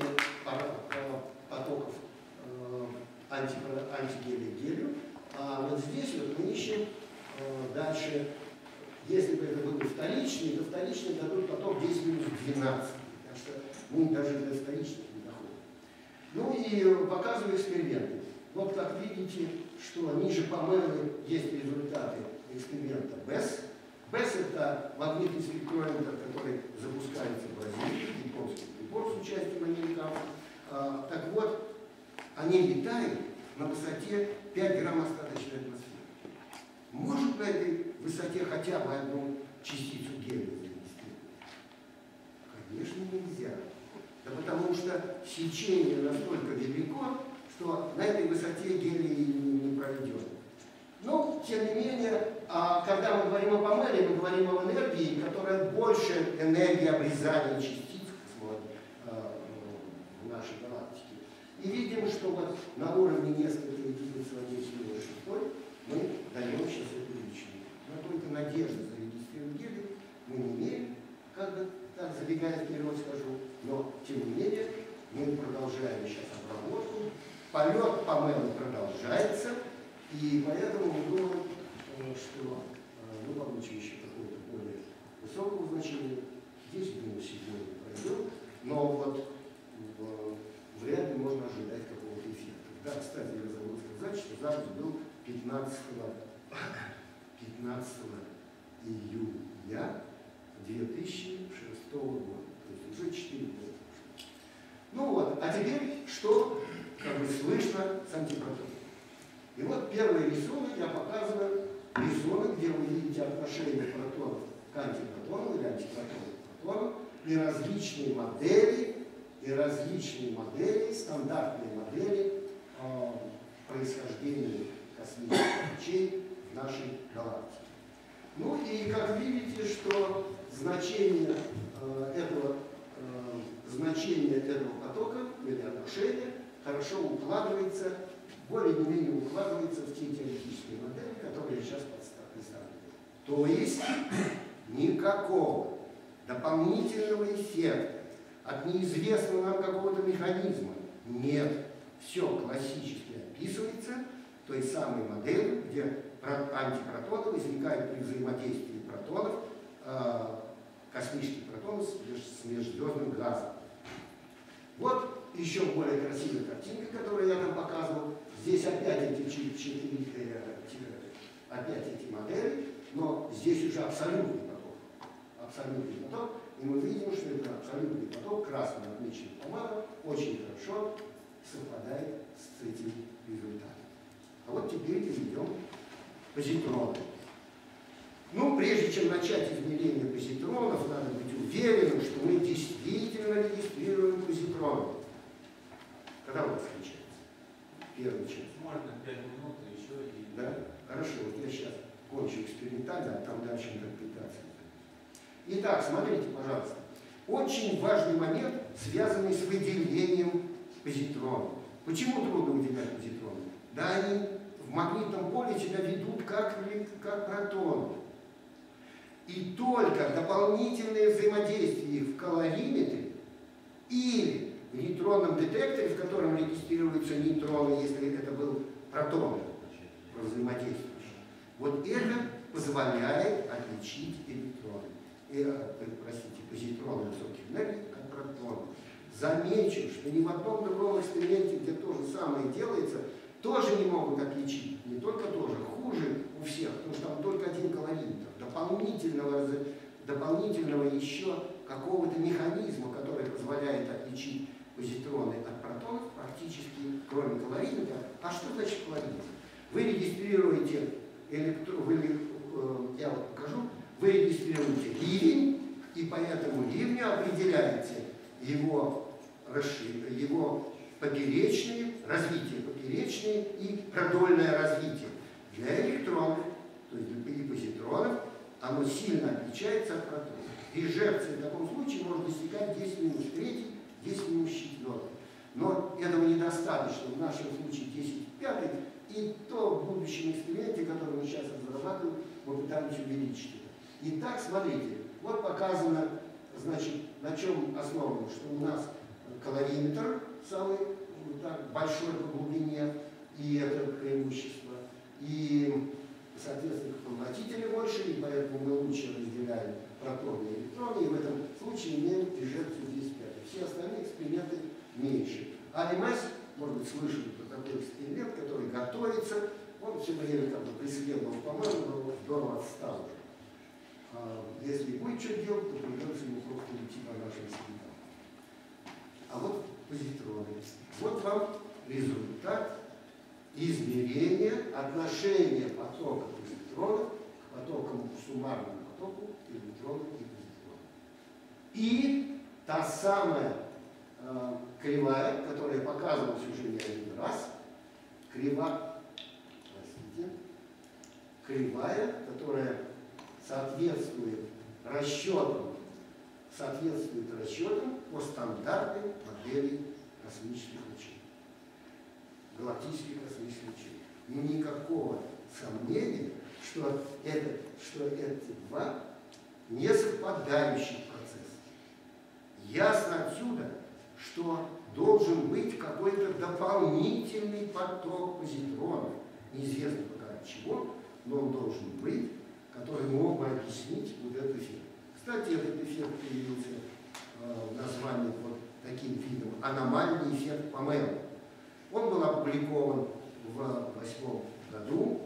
B: потоков э, антигелия к гелию. А вот здесь вот мы ищем э, дальше, если бы это был вторичный, то вторичный дадут поток десять минус двенадцать. Так что мы даже до вторичных не доходим. Ну и показываю эксперименты. Вот как видите, что ниже панели есть результаты эксперимента БЭС. БЭС — это магнитный спектрометр, который запускается в Бразилии, японский прибор с участием американцев. А, так вот, они летают на высоте пять грамм остаточной атмосферы. Может на этой высоте хотя бы одну частицу гелия зарегистрировать? Конечно, нельзя. Да потому что сечение настолько велико, что на этой высоте гелий не пройдет. Но, тем не менее, когда мы говорим о помеле, мы говорим о энергии, которая больше энергии обрезания частиц в нашей галактике. И видим, что вот на уровне нескольких единиц в один силовой шестой мы даем сейчас эту величину. Но только надежда зарегистрировать гелий мы не имеем, как бы так забегая вперед скажу, но тем не менее мы продолжаем сейчас обработку. Полет по мэлу продолжается, и поэтому мы думаем, что мы получим еще какое-то более высокого значения. Здесь, думаю, сегодня пройдем, но вот вряд ли можно ожидать какого-то эффекта. Да, кстати, я забыл сказать, что запуск был пятнадцатого июня две тысячи шестого года, то есть уже четыре года. Ну вот, а теперь что как бы слышно с антипротоном? И вот первый рисунок я показываю, рисунок, где вы видите отношение протонов к антипротону или антипротону к протону, и различные модели, и различные модели, стандартные модели э, происхождения космических лучей в нашей галактике. Ну и как видите, что значение э, этого э, значение этого потока или отношения хорошо укладывается, более-менее укладывается в те теоретические модели, которые я сейчас представляю. То есть никакого дополнительного эффекта от неизвестного нам какого-то механизма нет. Все классически описывается той самой моделью, где антипротоны возникают при взаимодействии протонов, э, космических протонов с межзвездным газом. Вот еще более красивая картинка, которую я там показывал. Здесь опять эти четыре, опять эти модели, но здесь уже абсолютный поток. Абсолютный поток. И мы видим, что это абсолютный поток, красный отмеченный помадой, очень хорошо совпадает с этим результатом. А вот теперь перейдем к позитронам. Ну, прежде чем начать измерение позитронов, надо быть уверенным, что мы действительно регистрируем позитроны. Когда у вас включается? Первый час.
C: Можно пять минут еще и...
B: Да? Хорошо, вот я сейчас кончу экспериментально, а там дальше интерпретация. Итак, смотрите, пожалуйста. Очень важный момент, связанный с выделением позитронов. Почему трудно выделять позитроны? Да, они в магнитном поле себя ведут как, как протоны. И только дополнительное взаимодействие в калориметре или в нейтронном детекторе, в котором регистрируются нейтроны, если это был протон взаимодействующий, вот это позволяет отличить электроны, э, простите, позитроны высоких энергий от протонов. Замечу, что ни в одном другом эксперименте, где то же самое делается, тоже не могут отличить, не только тоже, хуже у всех, потому что там только один калориметр, дополнительного, дополнительного еще какого-то механизма, который позволяет отличить позитроны от протонов, практически кроме калориметра. А что значит калориметр? Вы регистрируете электро... вы, э, я вот покажу, вы регистрируете ливень, и по этому ливню определяете его, его поперечные, развитие поперечные и продольное развитие. Для электронов, то есть для позитронов, оно сильно отличается от протонов. Режекция в таком случае может достигать десять минус три, десять минус четыре. Но этого недостаточно, в нашем случае десять пятых, и то в будущем эксперименте, который мы сейчас разрабатываем, мы пытаемся увеличить это. Итак, смотрите, вот показано, значит, на чем основано, что у нас калориметр самый так, большой по глубине, и это преимущество, и, соответственно, поглотители больше, и поэтому мы лучше разделяем протоны и электроны, и в этом случае имеем эжекцию десять пятых. Все остальные эксперименты меньше. А эм эс, может быть, слышали про такой эксперимент, который готовится, он все время как бы преследовал, по-моему, но здорово отстал уже. А если будет что делать, то придется ему просто идти по нашим следам. А вот позитроны. Вот вам результат измерения отношения потока позитронов к потокам, суммарному потоку электронов и позитронов. И та самая э, кривая, которая показывалась уже не один раз, крива, простите, кривая, которая соответствует расчетам, соответствует расчетам по стандартной модели космических лучей, галактических космических лучей. Но никакого сомнения, что, это, что эти два не совпадающих процесса. Ясно отсюда, что должен быть какой-то дополнительный поток позитронов, неизвестно пока от чего, но он должен быть, который мог бы объяснить вот этот эффект. Кстати, этот эффект появился э, в названии вот таким видом — аномальный эффект Помела. Он был опубликован в восьмом году.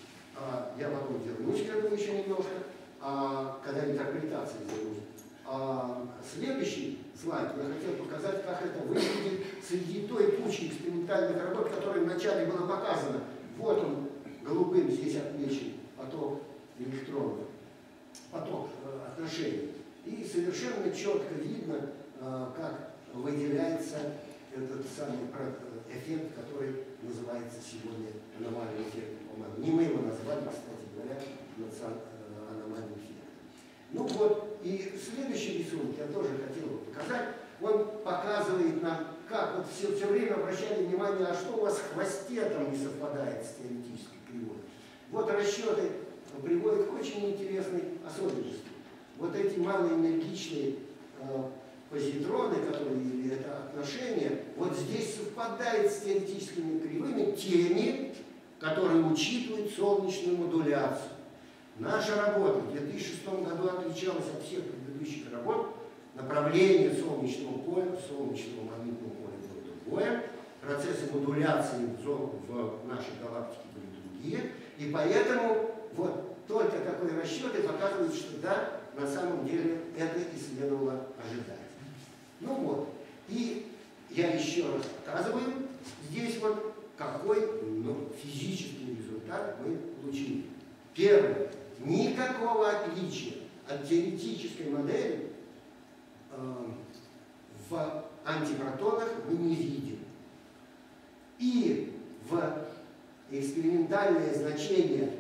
B: А, я потом вернусь к этому еще немножко, а, когда интерпретация займусь. А, следующий слайд я хотел показать, как это выглядит среди той кучи экспериментальных работ, которые вначале было показано. Вот он, голубым здесь отмечен поток электронов, поток э, отношений. И совершенно четко видно, э, как выделяется этот самый эффект, который называется сегодня аномальным эффектом. Не мы его назвали, кстати говоря, аномальным эффектом. Ну вот, и следующий рисунок я тоже хотел показать. Он показывает нам, как вот все, все время обращали внимание, а что у вас в хвосте там не совпадает с теоретической кривой. Вот расчеты приводят к очень интересной особенности. Вот эти малоэнергичные э, позитроны, которые, или это отношение, вот здесь совпадает с теоретическими кривыми теми, которые учитывают солнечную модуляцию. Наша работа в две тысячи шестом году отличалась от всех предыдущих работ. Направление солнечного поля, солнечного магнитного поля было другое. Процессы модуляции в нашей галактике были другие. И поэтому вот только такой расчет и показывает, что да, на самом деле это и следовало ожидать. Ну вот, и я еще раз показываю здесь вот, какой ну, физический результат мы получили. Первое. Никакого отличия от теоретической модели э, в антипротонах мы не видим. И в экспериментальное значение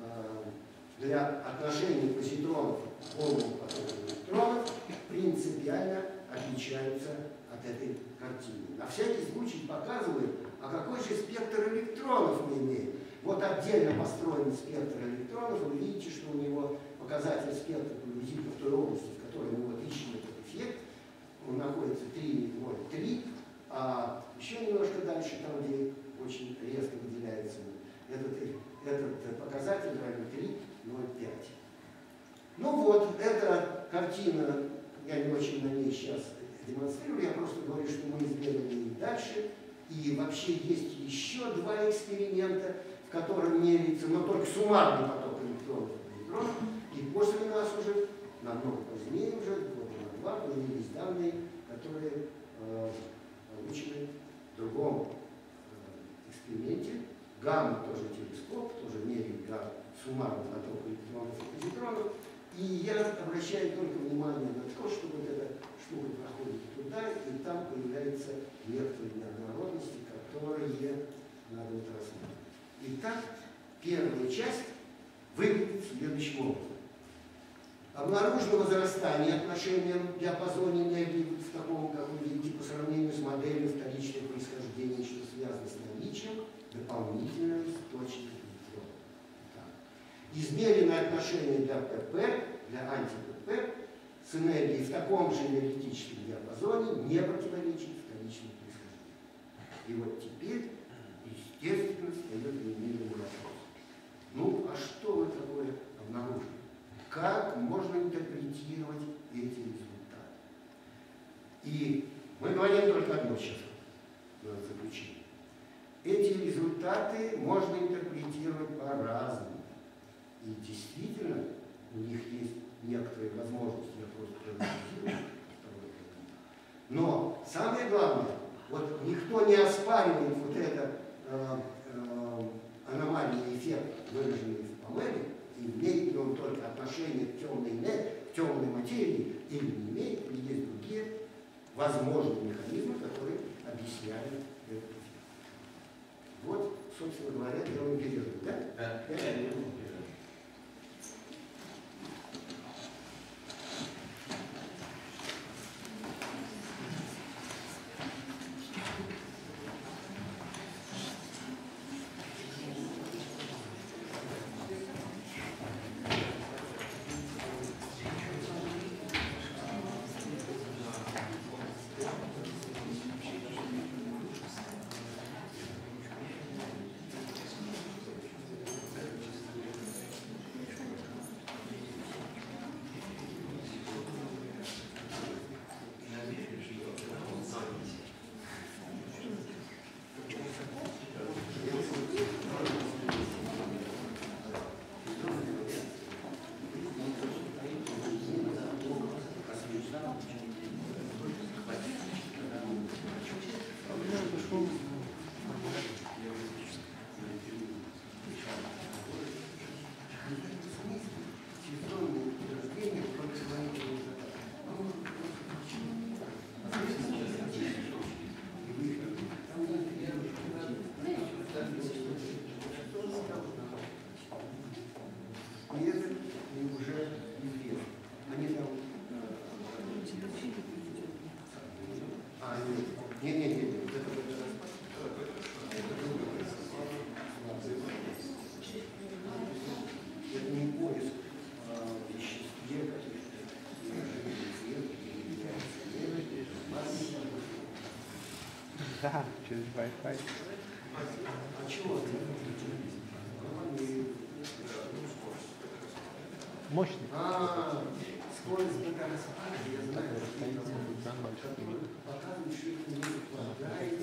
B: э, для отношений позитронов к полному потоку электронов принципиально отличаются от этой картины. На всякий случай показывает, а какой же спектр электронов мы имеем. Вот отдельно построен спектр электронов, вы видите, что у него показатель спектра приблизительно в той области, в которой мы вот ищем этот эффект, он находится три ноль три, а еще немножко дальше, там, где очень резко выделяется этот, этот показатель, равен три ноль пять. Ну вот, эта картина, я не очень на ней сейчас демонстрирую, я просто говорю, что мы исследовали и дальше. И вообще есть еще два эксперимента, в котором меряется, но только суммарный поток электронов и позитронов. И после нас уже, намного позднее уже, года на два, появились данные, которые э, получены в другом э, эксперименте. Гамма тоже телескоп, тоже меряет гамма, суммарный поток электронов и позитронов. И я обращаю только внимание на то, что вот эта штука проходит туда, и там появляются некоторые неоднородности, которые надо вот рассмотреть. Итак, первая часть выглядит следующим образом. Обнаружено возрастание отношения в диапазоне энергии в таком, как вы видите, по сравнению с моделью вторичного происхождения, что связано с наличием дополнительного источника электронов. Измеренное отношение для ПП, для анти-ПП с энергией в таком же энергетическом диапазоне не противоречит вторичному происхождению. И вот теперь, естественно, встает немедленный вопрос. Ну, а что вы такое обнаружили? Как можно интерпретировать эти результаты? И мы говорим только одно сейчас в заключение. Эти результаты можно интерпретировать по-разному. И действительно, у них есть некоторые возможности, я просто проанализирую. Но самое главное, Вот никто не оспаривает вот это э, э, аномальный эффект, выраженный в Помеле, и имеет ли он только отношение к темной, к темной материи, или не имеет, или есть другие возможные механизмы, которые объясняют этот эффект. Вот, собственно говоря, делаем перерыв, да?
C: Да.
B: пять минут.
D: Да, через Wi-Fi.
B: А чего?
D: Мощный.
B: А, скорость бета распада, я знаю,
D: Стоит экран большой.
B: показывает, что это не совпадает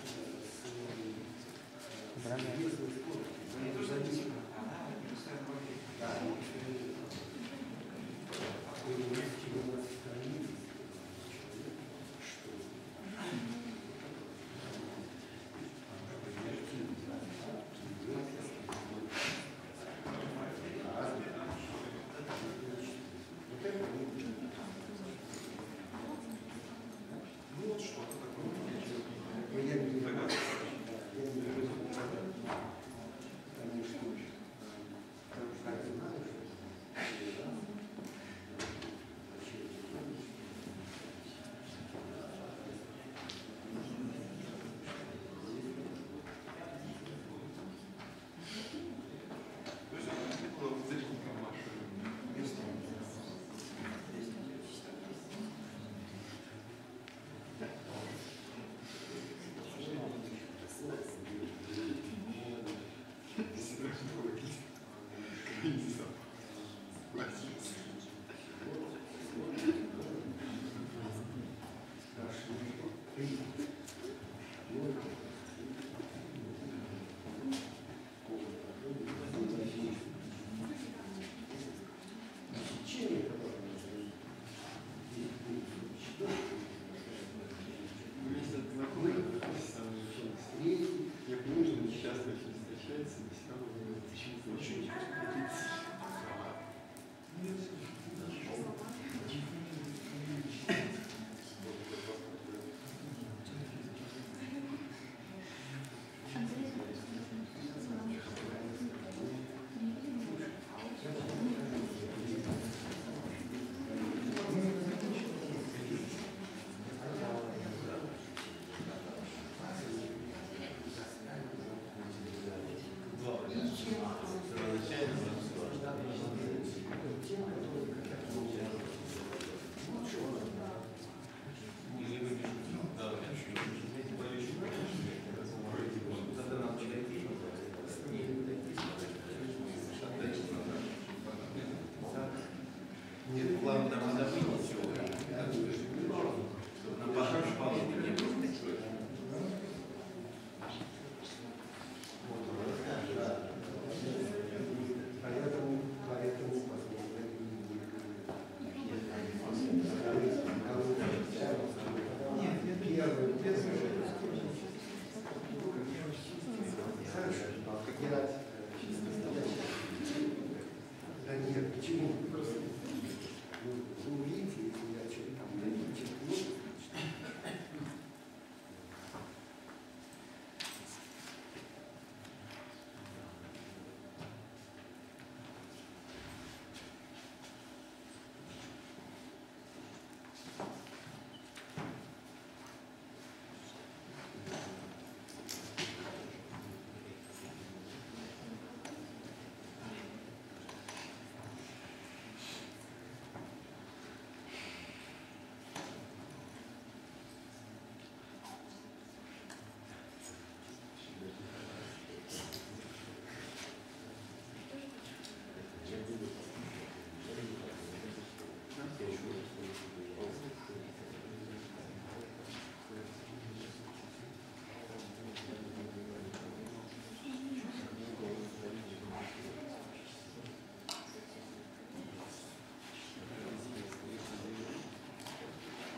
B: с известной скоростью. Да.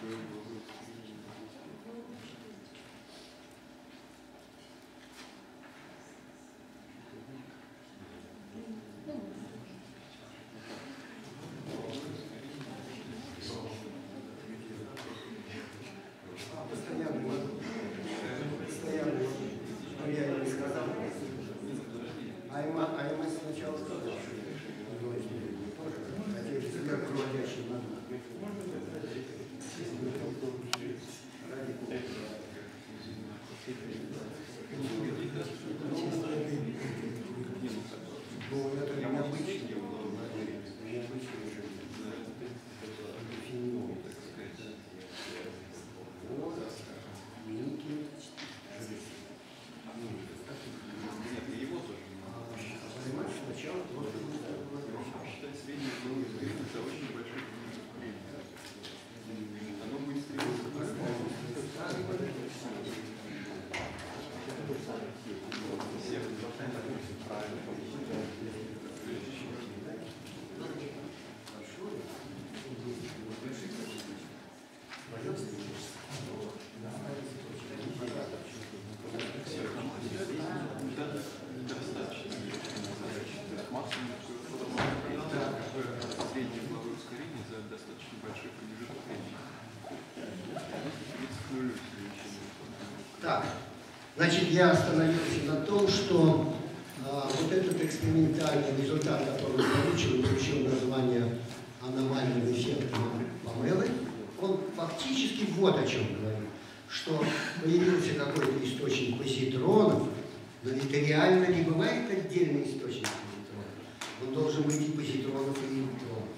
A: Так, значит, я остановился на том, что а, вот этот экспериментальный результат, который он получил, получил название аномального эффекта Ламеллы, он фактически вот о чем говорит, что появился какой-то источник позитронов, но ведь реально не бывает отдельный источник позитронов. Он должен быть и позитронов, и электронов.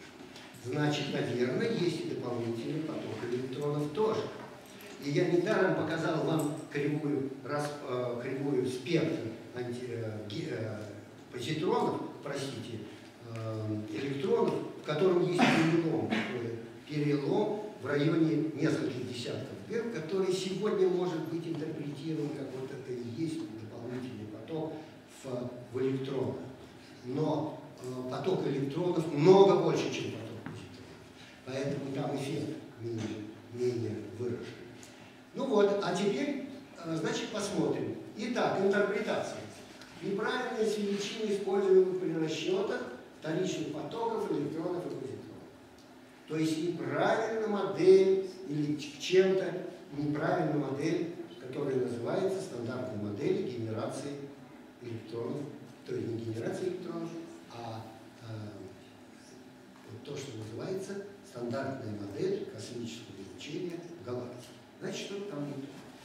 A: Значит, наверное, есть и дополнительный поток электронов тоже. И я недаром показал вам кривую, рас, э, кривую спектр анти, э, э, позитронов, простите, э, электронов, в котором есть перелом, перелом в районе нескольких десятков бер, который сегодня может быть интерпретирован как вот это и есть дополнительный поток в, в электронах. Но э, поток электронов много больше, чем поток позитронов. Поэтому там эффект менее, менее выражен. Ну вот, а теперь, значит, посмотрим. Итак, интерпретация. Неправильная величина, используемая при расчетах вторичных потоков электронов и позитронов. То есть неправильная модель или чем-то неправильная модель, которая называется стандартной моделью генерации электронов, то есть не генерации электронов, а э, вот то, что называется стандартная модель космического излучения галактики. Значит, что там будет?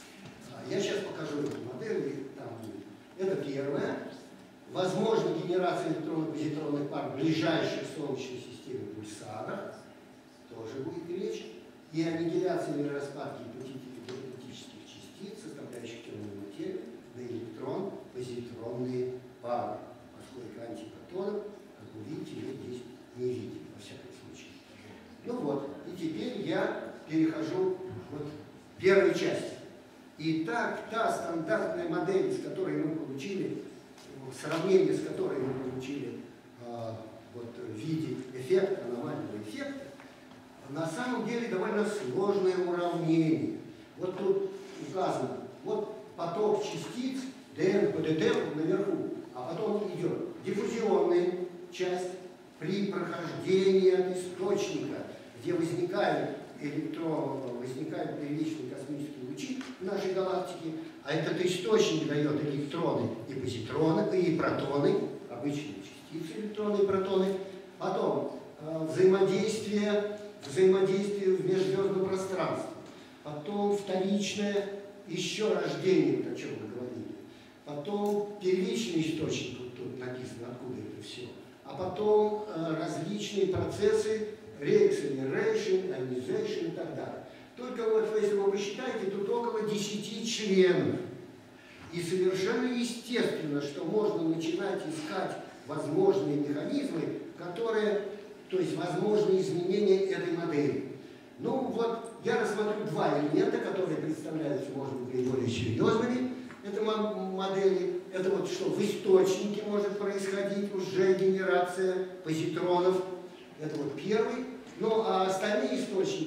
A: Я сейчас покажу эту модель. Там будет. Это первое. Возможно, генерация электронно-позитронных пар в ближайших Солнечной системе пульсарах. Тоже будет речь. И аннигиляция или распадки гипотетических частиц, составляющих темную материю, на электрон-позитронные пары. Поскольку антипротонов, как вы видите, мы здесь не видим, во всяком случае. Ну вот. И теперь я перехожу вот к первой части. Итак, та стандартная модель, с которой мы получили, в сравнении с которой мы получили э, вот, в виде эффекта, аномального эффекта, на самом деле довольно сложное уравнение. Вот тут указано, вот поток частиц dn по dt наверху, а потом идет диффузионная часть при прохождении от источника, где возникают электроны, возникают первичные космические лучи в нашей галактике, а этот источник дает электроны и позитроны, и протоны, обычные частицы, электроны и протоны. Потом э, взаимодействие, взаимодействие в межзвездном пространстве. Потом вторичное еще рождение, о чем мы говорили. Потом первичный источник, вот тут написано, откуда это все. А потом э, различные процессы, reacceleration, ionization и так далее. Только вот, если вы посчитаете, тут около десяти членов. И совершенно естественно, что можно начинать искать возможные механизмы, которые, то есть возможные изменения этой модели. Ну вот, я рассмотрю два элемента, которые представляются, может быть, наиболее серьезными. Это модели, это вот что в источнике может происходить уже генерация позитронов. Это вот первый. Ну, а остальные источники,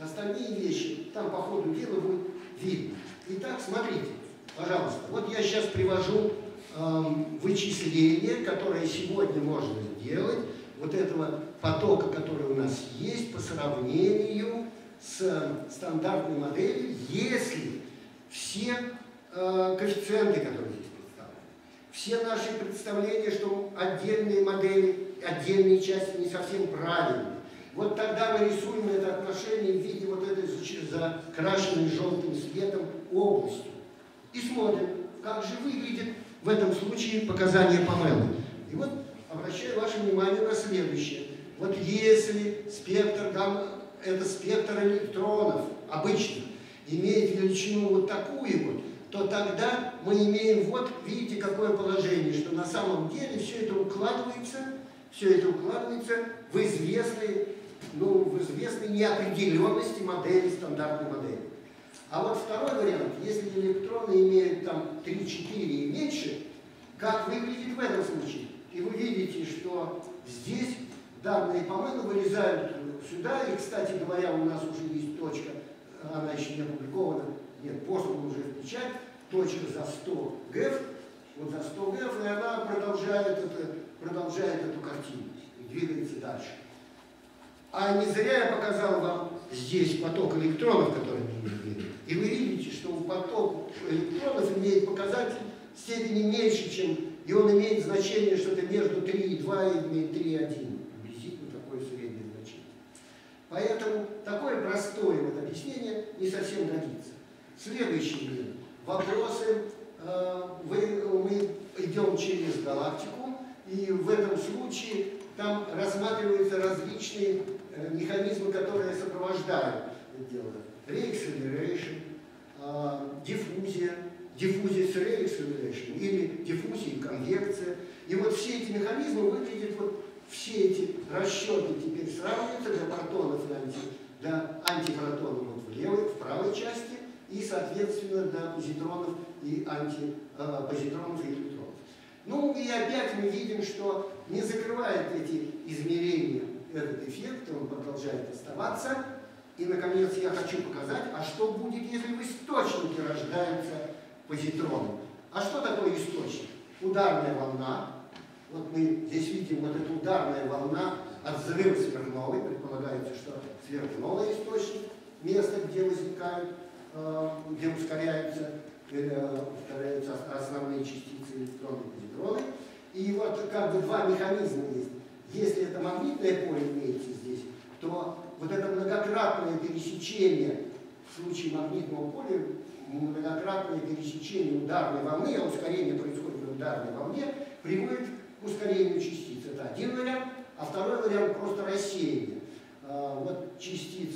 B: Остальные вещи там по ходу дела будет видно. Итак, смотрите, пожалуйста, вот я сейчас привожу эм, вычисление, которое сегодня можно сделать, вот этого потока, который у нас есть, по сравнению с стандартной моделью, если все э, коэффициенты, которые здесь представлены, все наши представления, что отдельные модели, отдельные части не совсем правильные, вот тогда мы рисуем это отношение в виде вот этой закрашенной желтым цветом области. И смотрим, как же выглядит в этом случае показания Помелы. И вот обращаю ваше внимание на следующее. Вот если спектр гамма, это спектр электронов обычно, имеет величину вот такую вот, то тогда мы имеем вот, видите, какое положение, что на самом деле все это укладывается, все это укладывается в известные, ну, в известной неопределенности модели, стандартной модели. А вот второй вариант, если электроны имеют там три-четыре и меньше, как выглядит в этом случае? И вы видите, что здесь данные Помелы вырезают сюда, и, кстати говоря, у нас уже есть точка, она еще не опубликована, нет, послана уже в печать, точка за сто гэф, вот за сто гэф, и она продолжает, это, продолжает эту картину и двигается дальше. А не зря я показал вам здесь поток электронов, которые мы видим. И вы видите, что поток электронов имеет показатель степени меньше, чем, и он имеет значение что-то между три и два и три и один. Приблизительно такое среднее значение. Поэтому такое простое вот объяснение не совсем годится. Следующий момент. Вопросы. Вы, мы идем через галактику, и в этом случае там рассматриваются различные механизмы, которые сопровождают это дело. Re-acceleration, диффузия, диффузия с re-acceleration или диффузия и конвекция. И вот все эти механизмы выглядят, вот все эти расчеты теперь сравниваются для протонов и анти, для антипротонов вот в левой, в правой части, и, соответственно, для позитронов и антипозитронов и электронов. Ну и опять мы видим, что не закрывает эти измерения этот эффект, он продолжает оставаться. И, наконец, я хочу показать, а что будет, если в источнике рождаются позитроны. А что такое источник? Ударная волна. Вот мы здесь видим вот эта ударная волна от взрыва сверхновой. Предполагается, что сверхновая источник, место, где возникают, где ускоряются, ускоряются основные частицы электроны и позитроны. И вот как бы два механизма есть. Если это магнитное поле имеется здесь, то вот это многократное пересечение, в случае магнитного поля, многократное пересечение ударной волны, а ускорение происходит в ударной волне, приводит к ускорению частиц. Это один вариант, а второй вариант просто рассеяние. Вот частица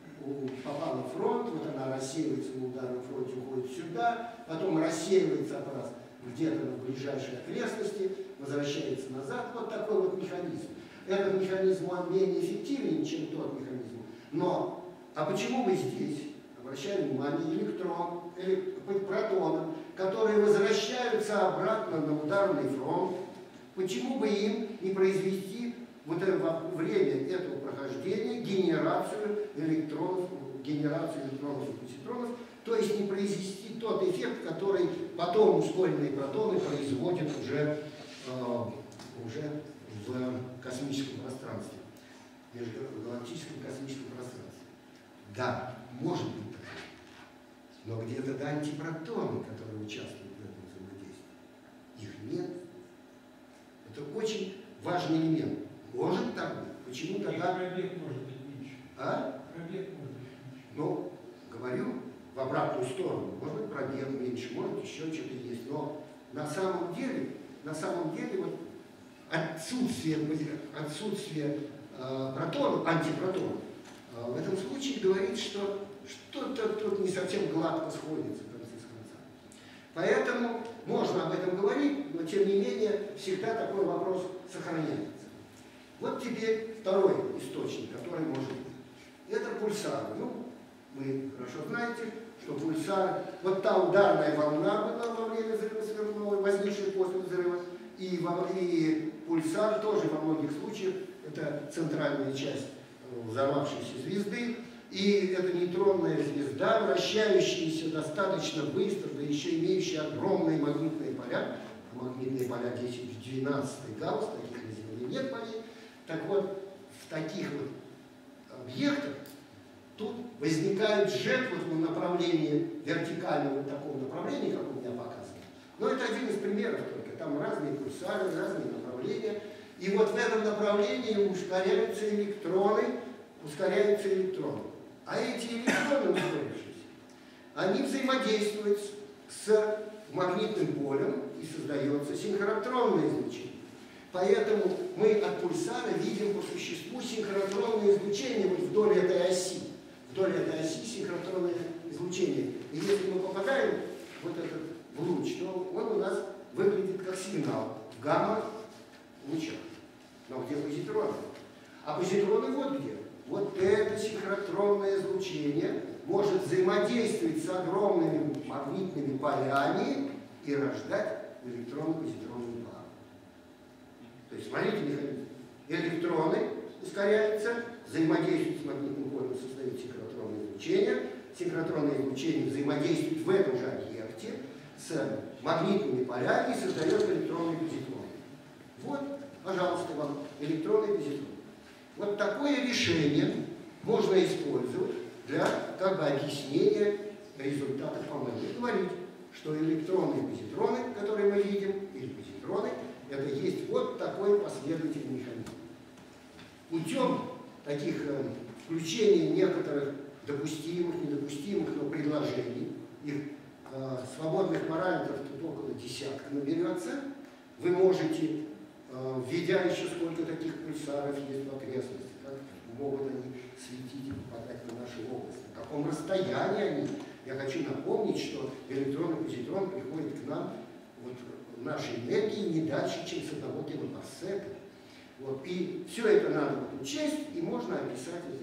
B: попала в фронт, вот она рассеивается на ударном фронте, уходит сюда, потом рассеивается аппарат где-то в ближайшей окрестности, возвращается назад. Вот такой вот механизм. Этот механизм он менее эффективен, чем тот механизм. Но, а почему мы здесь обращаем внимание электрон, элект, протоны, которые возвращаются обратно на ударный фронт, почему бы им не произвести вот это во время этого прохождения генерацию электронов, генерацию электронов и позитронов, то есть не произвести тот эффект, который потом ускоренные протоны производят уже, э, уже в космическом пространстве, в межгалактическом космическом пространстве. Да, может быть такое. Но где-то да, антипротоны, которые участвуют в этом взаимодействии. Их нет. Это очень важный элемент. Может так быть. Почему тогда...
E: Пробег может быть меньше.
B: А?
E: Пробег может быть меньше.
B: Ну, говорю, в обратную сторону. Может быть, пробег меньше, может еще что-то есть. Но на самом деле, на самом деле, вот отсутствие, отсутствие э, протонов, антипротонов, э, в этом случае говорит, что что-то тут не совсем гладко сходится в конце с концами. Поэтому можно об этом говорить, но тем не менее всегда такой вопрос сохраняется. Вот теперь второй источник, который может быть. Это пульсары. Ну, вы хорошо знаете, что пульсары, вот та ударная волна была во время взрыва сверхновой, возникшая после взрыва, и, и пульсар тоже во многих случаях, это центральная часть взорвавшейся звезды, И это нейтронная звезда, вращающаяся достаточно быстро, да еще имеющая огромные магнитные поля. Магнитные поля десять в двенадцатый гаусс, таких на Земле нет полей. Так вот, в таких вот объектах тут возникает джет вот в направлении, вертикального такого направления, как у меня показано. Но это один из примеров только. Там разные пульсары, разные направления. И вот в этом направлении ускоряются электроны, ускоряются электроны. А эти электроны, ускорившиеся, они взаимодействуют с магнитным полем и создается синхротронное излучение. Поэтому мы от пульсара видим по существу синхротронное излучение вот вдоль этой оси. Вдоль этой оси синхротронное излучение. И если мы попадаем вот этот в луч, то он у нас выглядит как сигнал в гамма-лучах. Но где позитроны? А позитроны вот где. Вот это синхротронное излучение может взаимодействовать с огромными магнитными полями и рождать электронно-позитронные пары. То есть, смотрите механизм. Электроны ускоряются, взаимодействуют с магнитным полем, создают синхротронное излучение. Синхротронное излучение взаимодействует в этом же объекте с магнитными полями и создает электронные позитроны. Вот, пожалуйста, вам электронные позитроны. Вот такое решение можно использовать для как бы объяснения результатов помолвки. Говорить, что электроны и позитроны, которые мы видим, или позитроны, это есть вот такой последовательный механизм. Путем таких э, включения некоторых допустимых, недопустимых, но предложений, их э, свободных параметров тут около десятка наберется, вы можете, э, введя еще сколько таких пульсаров есть в окрестности, как могут они светить и попадать на наши области, на каком расстоянии они. Я хочу напомнить, что электрон и позитрон приходят к нам вот, в нашей энергии не дальше, чем с одного килопарсека. Вот. И все это надо вот учесть, и можно описать это.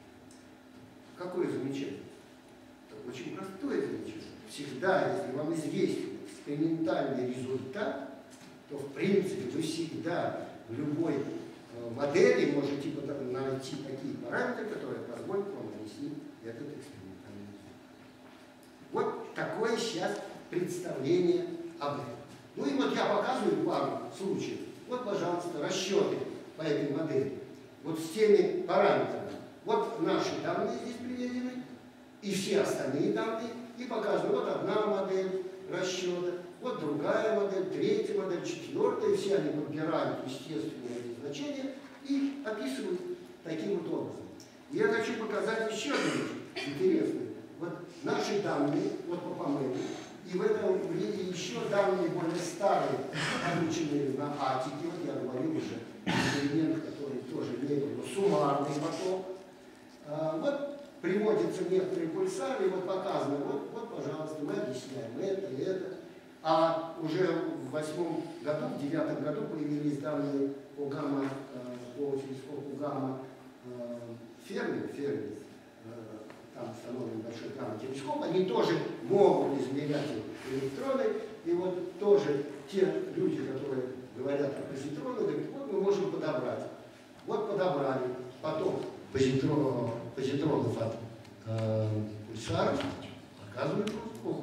B: Какое замечание? Это очень простое замечание. Всегда, если вам известен экспериментальный результат, то в принципе вы всегда в любой э, модели можете найти такие параметры, которые позволят вам объяснить этот экспериментальный результат. Вот такое сейчас представление об этом. Ну и вот я показываю пару случаев. Вот, пожалуйста, расчеты по этой модели. Вот с теми параметрами. Вот наши данные здесь приведены, и все остальные данные, и показаны. Вот одна модель расчета, вот другая модель, третья модель, четвертая. Все они подбирают естественные значения и описывают таким вот образом. И я хочу показать еще одну вещь интересную. Вот наши данные, вот по панели, и в этом виде еще данные более старые, полученные на Атике. Вот я говорил уже эксперимент, который тоже имеет суммарный поток. А, вот приводятся некоторые пульсары, и вот показано, вот, вот, пожалуйста, мы объясняем это и это. А уже в восьмом году, в девятом году появились данные по гамма, по телескопу гамма Ферми, Ферми, там установлен большой гамма-телескоп, они тоже могут измерять электроны, и вот тоже те люди, которые говорят о позитронах, говорят, вот мы можем подобрать. Вот подобрали поток позитронов, позитронов от э, пульсаров, показывают просто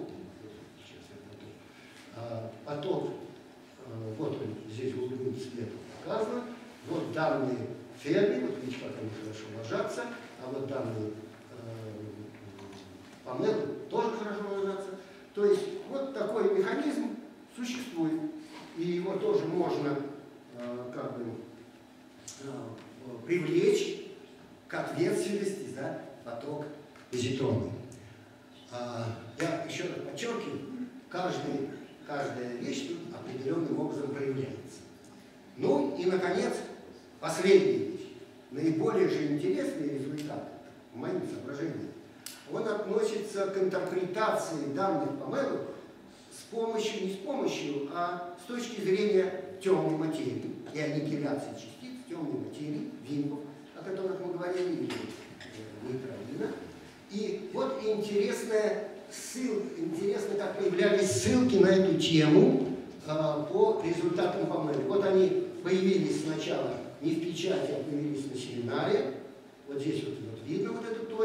B: а, поток, э, вот он здесь голубым цветом показано, вот данные Ферми, вот видите, как они хорошо ложатся, а вот данные панели тоже хорошо ложатся. То есть вот такой механизм существует. И его тоже можно э, как бы э, привлечь к ответственности за поток позитронов. А, я еще раз подчеркиваю, каждый, каждая вещь тут определенным образом проявляется. Ну и, наконец, последняя вещь. Наиболее же интересный результат, в моим соображениям, он относится к интерпретации данных по Мэллоу с помощью, не с помощью, а с точки зрения темной материи и аннигиляции частиц темной материи, вимпов, о которых мы говорили, или нейтронина. И вот интересная ссылка, интересно, как появлялись ссылки на эту тему а, по результатам по Мэллоу. Вот они появились сначала не в печати, а появились на семинаре. Вот здесь вот, вот видно вот эту точку.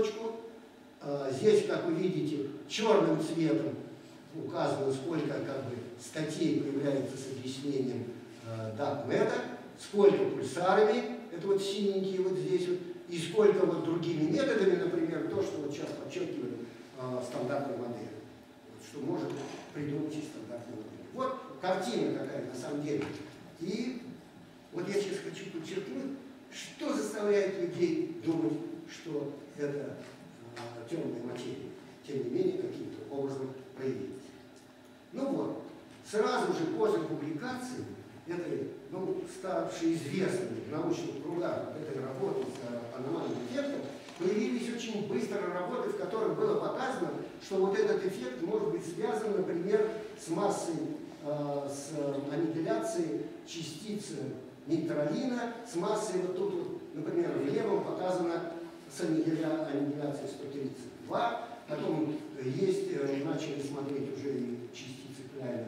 B: точку. Здесь, как вы видите, черным цветом указано, сколько как бы, статей появляется с объяснением даркнета, сколько пульсарами, это вот синенькие вот здесь вот, и сколько вот другими методами, например, то, что вот сейчас подчеркивали э, стандартной модели, вот, что может придумать и стандартную модель. Вот картина такая на самом деле. И вот я сейчас хочу подчеркнуть, что заставляет людей думать, что это э, темная материя, тем не менее каким-то образом проявилась. Ну вот, сразу же после публикации этой, ну, ставшей известной в научных кругах от этой работы с аномальным эффектом, появились очень быстро работы, в которых было показано, что вот этот эффект может быть связан, например, с массой, э, с аннигиляцией частицы нейтралина, с массой, вот тут, вот, например, в левом показано с аннигиля... аннигиляцией сто тридцать два, потом есть, начали смотреть уже и частицы Кляйна,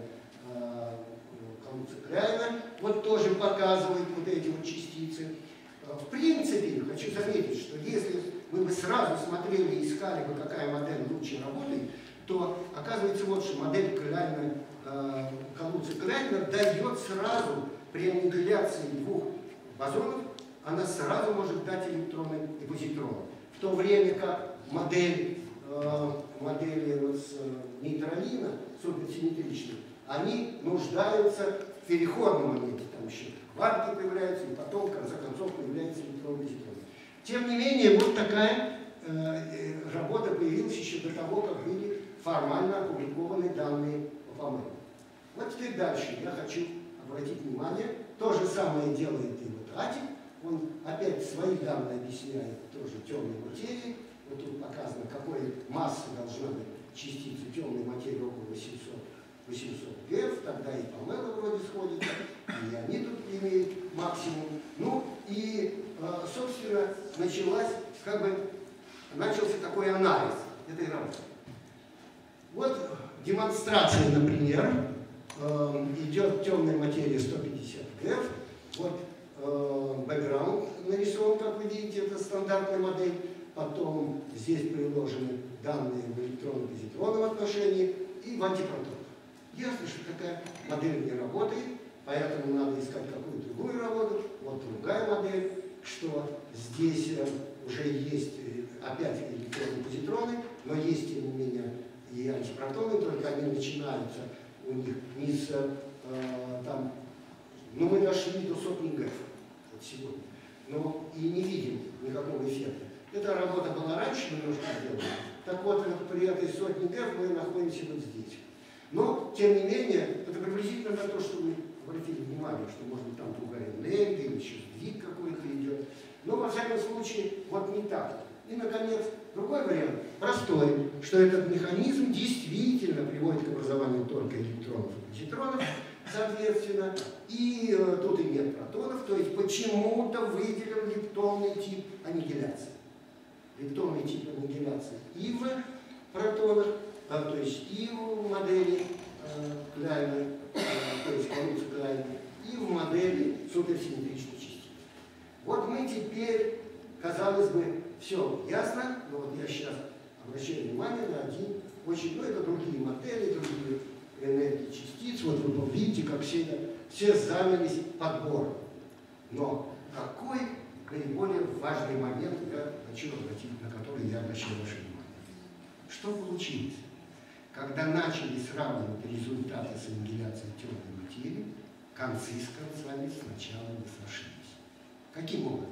B: Кляйна, вот тоже показывает вот эти вот частицы. В принципе, хочу заметить, что если мы бы сразу смотрели и искали бы, какая модель лучше работает, то оказывается вот, что модель Кляйна, Калуцы Кляйна дает сразу при аннигиляции двух бозонов, она сразу может дать электроны и позитроны. В то время как модель, модели вот с нейтралина, суперсимметричной, они нуждаются в переходном моменте. Там еще кварки появляются, и потом, в конце концов, появляется электрон и позитрон. Тем не менее, вот такая э, работа появилась еще до того, как были формально опубликованы данные по ФАМЭ. Вот теперь дальше я хочу обратить внимание. То же самое делает и вот Атик. Он опять свои данные объясняет тоже темной материи. Вот тут показано, какой массы должна быть частицы темной материи около восемьсот ГЭФ, тогда и Памела вроде сходится, и они тут имеют максимум. Ну и, собственно, началась, как бы, начался такой анализ этой работы. Вот демонстрация, например, идет темная материя сто пятьдесят ГЭФ, вот бэкграунд нарисован, как вы видите, это стандартная модель. Потом здесь приложены данные в электронно-позитронном отношении и в антипротонах. Ясно, что такая модель не работает, поэтому надо искать какую-то другую работу. Вот другая модель, что здесь уже есть опять электроны-позитроны, но есть, тем не менее, и антипротоны, только они начинаются у них не с, э, там, ну мы нашли до сотни ГЭФ вот сегодня, но и не видим никакого эффекта. Эта работа была раньше немножко сделана. Так вот, при этой сотне ГЭФ мы находимся вот здесь. Но, тем не менее, это приблизительно на то, что мы обратили внимание, что, может быть, там другая энергия, или еще сдвиг какой-то идет. Но, во всяком случае, вот не так. И, наконец, другой вариант, простой, что этот механизм действительно приводит к образованию только электронов и позитронов, соответственно, и э, тут и нет протонов, то есть почему-то выделен лептонный тип аннигиляции. Лептонный тип аннигиляции и в протонах, а, то есть и в модели э, Кляйна, э, то есть Калуцы Кляйна, и в модели суперсимметричной частицы. Вот мы теперь, казалось бы, все ясно, но вот я сейчас обращаю внимание на один очень, ну это другие модели, другие энергии частиц, вот вы видите, как все, это, все занялись подбором. Но какой наиболее важный момент я хочу обратить, на который я обращаю ваше внимание. Что получилось? Когда начали сравнивать результаты с аннигиляцией темной материи, концы с концами сначала не сошлись. Каким образом?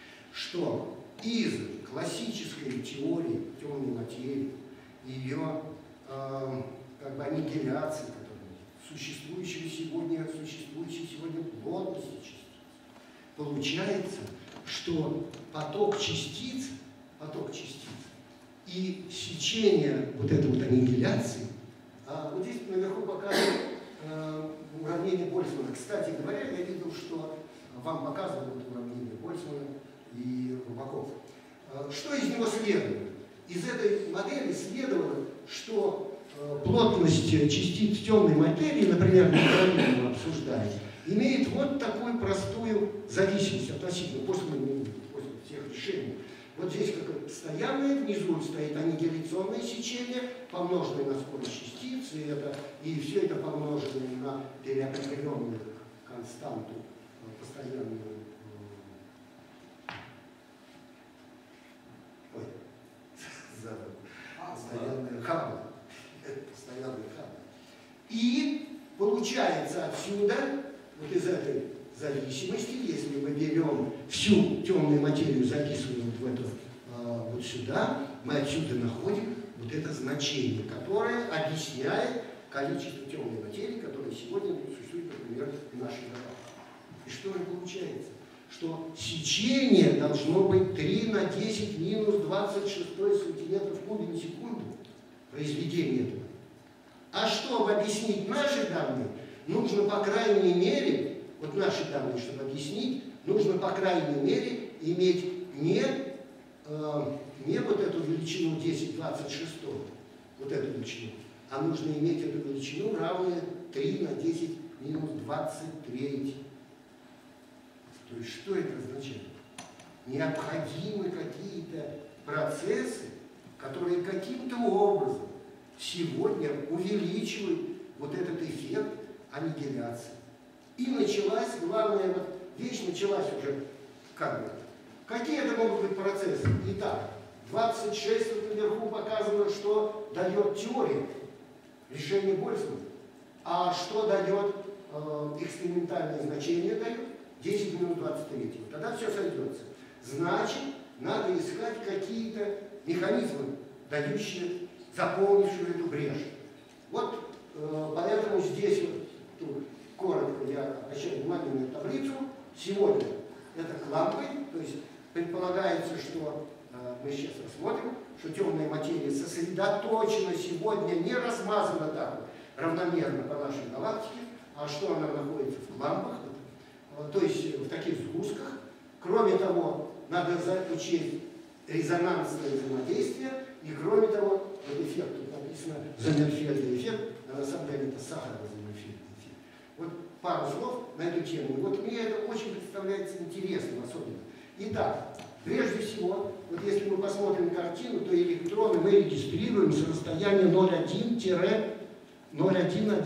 B: Что из классической теории темной материи, ее э, как бы аннигиляции, существующей сегодня, существующей сегодня плотности частиц, получается, что поток частиц, поток частиц и сечение вот этой вот аннигиляции, а вот здесь наверху показывают э, уравнение Больцмана. Кстати говоря, я видел, что вам показывают уравнение Больцмана и Рубаков. Э, что из него следует? Из этой модели следовало, что э, плотность частиц темной материи, например, нейтралин мы обсуждаем, имеет вот такую простую зависимость относительно, после, после всех решений, Вот здесь как постоянное, внизу стоит аннигиляционное сечение, помноженное на скорость частиц, и, это, и все это помноженное на переопределенную константу, постоянную, ой, постоянную Хаббла, постоянную Хаббла. И получается отсюда, вот из этой зависимости, если мы берем всю темную материю, записываем вот, в эту, э, вот сюда, мы отсюда находим вот это значение, которое объясняет количество темной материи, которое сегодня существует, например, в нашей галактике. И что же получается? Что сечение должно быть три на десять минус двадцать шесть сантиметров в кубе на секунду, произведение этого. А чтобы объяснить наши данные, нужно по крайней мере, вот наши данные, чтобы объяснить, нужно по крайней мере иметь не, э, не вот эту величину десять двадцать шесть, вот эту величину, а нужно иметь эту величину, равную три на десять минус двадцать три. То есть что это означает? Необходимы какие-то процессы, которые каким-то образом сегодня увеличивают вот этот эффект аннигиляции. И началась, главная вот вещь началась уже, как бы, какие это могут быть процессы? Итак, двадцать шесть вот наверху показано, что дает теория, решение Больцмана, а что дает э, экспериментальное значение дает? десять минус двадцать три. Тогда все сойдется. Значит, надо искать какие-то механизмы, дающие, заполнившие эту брешь. Вот э, поэтому здесь вот, тут, коротко я обращаю внимание на таблицу. Сегодня это клампы, то есть предполагается, что э, мы сейчас рассмотрим, что темная материя сосредоточена сегодня, не размазана так равномерно по нашей галактике, а что она находится в клампах, э, то есть в таких сгустках. Кроме того, надо учесть резонансное взаимодействие, и кроме того, вот эффект, тут написано Зоммерфельда эффект, а на самом деле это Сахаров-Зоммерфельда эффект. Вот пару слов на эту тему. Вот мне это очень представляется интересным особенно. Итак, прежде всего, вот если мы посмотрим картину, то электроны мы регистрируем с расстояния ноль целых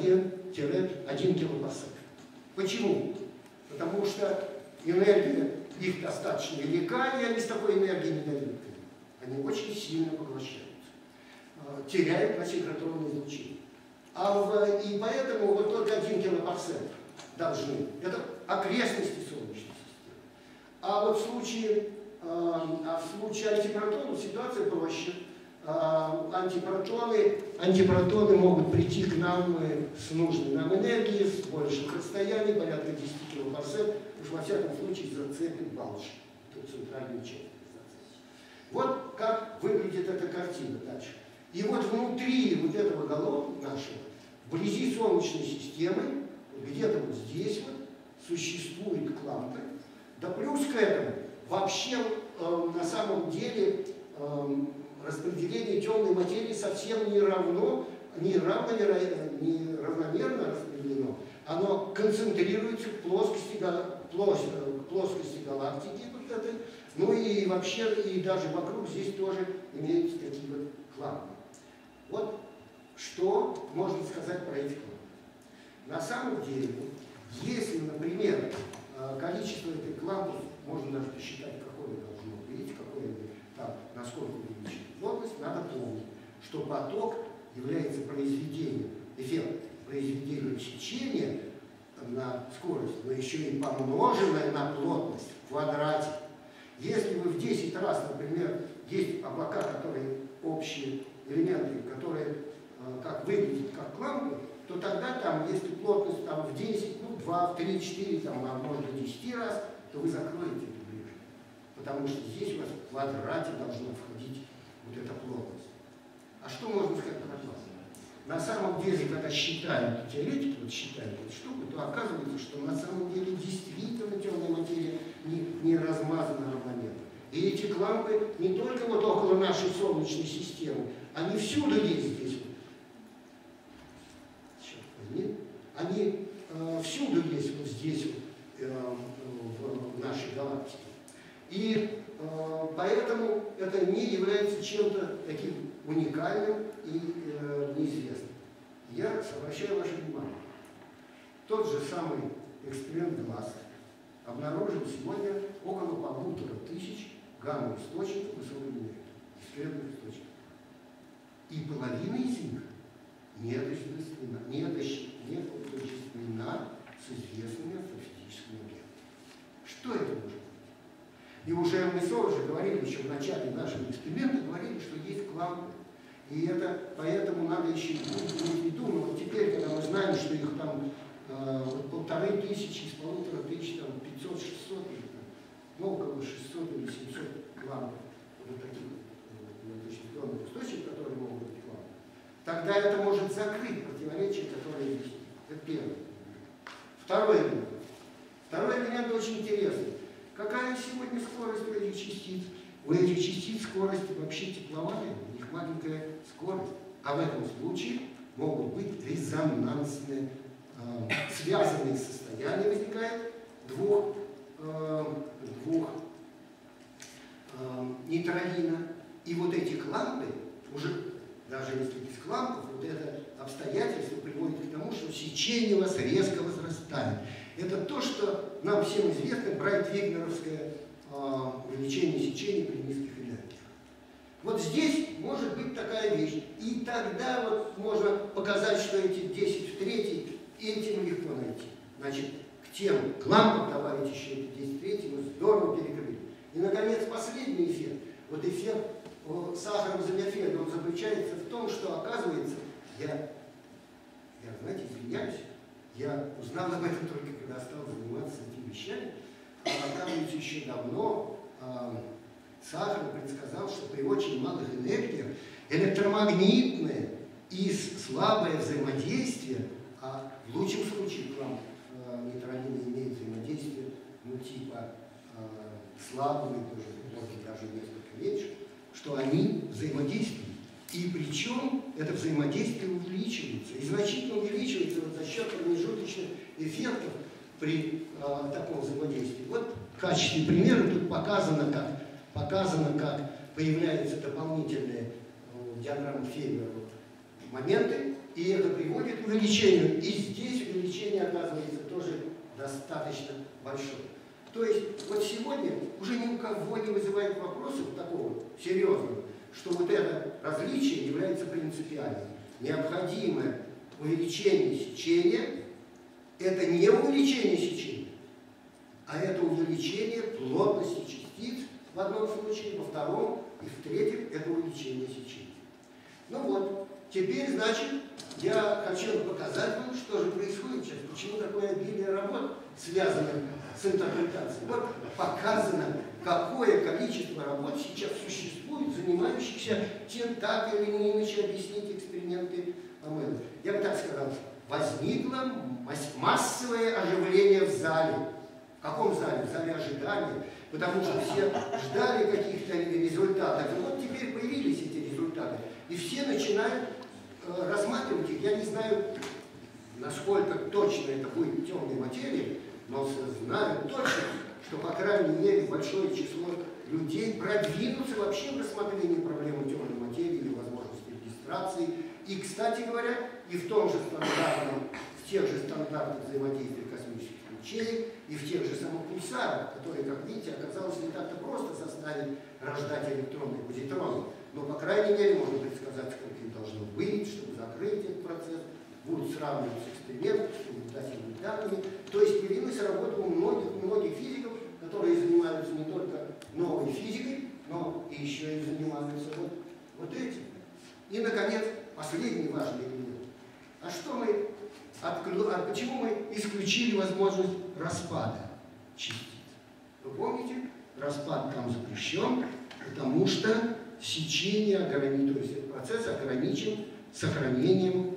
B: один килопаскаль. Почему? Потому что энергия их достаточно велика, и они с такой энергией не дают. Они очень сильно поглощаются, теряют на синхротронное излучение. А в, и поэтому вот только один килопарсек должны. Это окрестности Солнечной системы. А вот в случае, а в случае антипротонов ситуация проще. Антипротоны, антипротоны могут прийти к нам с нужной нам энергией, с больших расстояний, порядка десяти килопарсек, уж во всяком случае зацепит балж, эту центральную часть. Вот как выглядит эта картина дальше. И вот внутри вот этого головы нашего, вблизи Солнечной системы, где-то вот здесь вот, существует клампы. Да плюс к этому, вообще э, на самом деле э, распределение темной материи совсем не равно, не, равно, не равномерно распределено. Оно концентрируется к плоскости, плос, плоскости галактики, вот этой. Ну и вообще, и даже вокруг здесь тоже имеются такие вот клампы. Вот что можно сказать про эти клампы. На самом деле, если, например, количество этих клампов, можно даже посчитать, какое должно быть, какое там, насколько увеличить плотность, надо помнить, что поток является произведением, эффект произведением сечения на скорость, но еще и помноженное на плотность в квадрате. Если вы в десять раз, например, есть облака, которые общие элементы, которые э, как выглядят как лампы, то тогда там, если плотность там, в десять, ну, два, три, четыре, там, а может до десяти раз, то вы закроете эту брешь. Потому что здесь у вас в квадрате должна входить вот эта плотность. А что можно сказать про плотность? На самом деле, когда считают, теоретики вот считают эту штуку, то оказывается, что на самом деле действительно темная материя не, не размазана равномерно. И эти клампы не только вот около нашей Солнечной системы, они всюду есть здесь. Черт возьми. Они э, всюду есть вот здесь, вот, э, в, в нашей галактике. И э, поэтому это не является чем-то таким уникальным и э, неизвестным. Я обращаю ваше внимание. Тот же самый эксперимент ГЛАС обнаружил сегодня около полутора тысяч гамма-источников высокой энергии, экспериментных источников. И половина из них не отождествлена, не отождествлена с известными астрофизическими объектами. Что это может быть? И уже мы тоже говорили, еще в начале нашего эксперимента, говорили, что есть кванты. И это, поэтому надо еще иметь в виду, но вот теперь, когда мы знаем, что их там э, вот полторы тысячи из полутора тысяч, там пятьсот-шестьсот, ну, около шестисот или семисот квантов, вот таких неотождествленных источников, которые могут быть кванты, тогда это может закрыть противоречия, которые есть. Это первое. Второй элемент. Второй элемент очень интересный. Какая сегодня скорость у этих частиц? У этих частиц скорость вообще тепловая, у них маленькая скорость. А в этом случае могут быть резонансные, э, связанные состояния возникают двух, э, двух э, нейтралина. И вот эти клампы, уже даже если без клампов, вот это обстоятельство приводит к тому, что сечение у вас резко возрастает. Это то, что нам всем известно, брайт-вегнеровское э, увеличение сечения при низких энергиях. Вот здесь может быть такая вещь. И тогда вот можно показать, что эти десять в третий, этим легко найти. Значит, к тем клампам добавить еще эти десять в третий, мы здорово перекрыли. И, наконец, последний эффект. Вот эффект сахара Замерфельда, он заключается в том, что, оказывается, я, я, знаете, извиняюсь, я узнал об этом только когда стал заниматься этими вещами. А, оказывается, еще давно а, Сахаров предсказал, что при очень малых энергиях электромагнитное и слабое взаимодействие, а в лучшем случае к вам а, нейтронины имеют взаимодействие, ну, типа а, слабого, тоже, может быть, даже несколько меньше, что они взаимодействуют. И причем это взаимодействие увеличивается. И значительно увеличивается вот за счет промежуточных эффектов при э, таком взаимодействии. Вот в качестве примера тут показано, как, показано, как появляются дополнительные э, диаграммы Фейбера вот, моменты, и это приводит к увеличению. И здесь увеличение оказывается тоже достаточно большое. То есть вот сегодня уже ни у кого не вызывает вопросов такого серьезного, что вот это различие является принципиальным. Необходимое увеличение сечения – это не увеличение сечения, а это увеличение плотности частиц в одном случае, во втором и в третьем – это увеличение сечения. Ну вот, теперь, значит, я хочу показать вам, что же происходит сейчас, почему такое обилие работ, связанных с интерпретацией. Вот показано, какое количество работ сейчас существует, занимающихся тем, так или иначе объяснить эксперименты Амела. Я бы так сказал, возникло массовое оживление в зале. В каком зале? В зале ожидания. Потому что все ждали каких-то результатов. И вот теперь появились эти результаты. И все начинают э, рассматривать их. Я не знаю, насколько точно это будет темной материи, но знаю точно, что, по крайней мере, большое число людей продвинутся вообще в рассмотрении проблемы темной материи или возможности регистрации. И, кстати говоря, и в том же стандартном, в тех же стандартах взаимодействия космических ячеек, и в тех же самых пульсарах, которые, как видите, оказалось не так-то просто заставить рождать электронные позитроны. Но, по крайней мере, можно предсказать, сколько их должно быть, чтобы закрыть этот процесс. Будут сравнивать с экспериментом, с наблюдательными данными. То есть появилась работа у многих, многих физиков, которые занимаются не только новой физикой, но и еще и занимаются вот, вот этим. И, наконец, последний важный элемент. А что мы, отклю... а почему мы исключили возможность распада частиц? Вы помните, распад там запрещен, потому что сечение ограничено, то есть этот процесс ограничен сохранением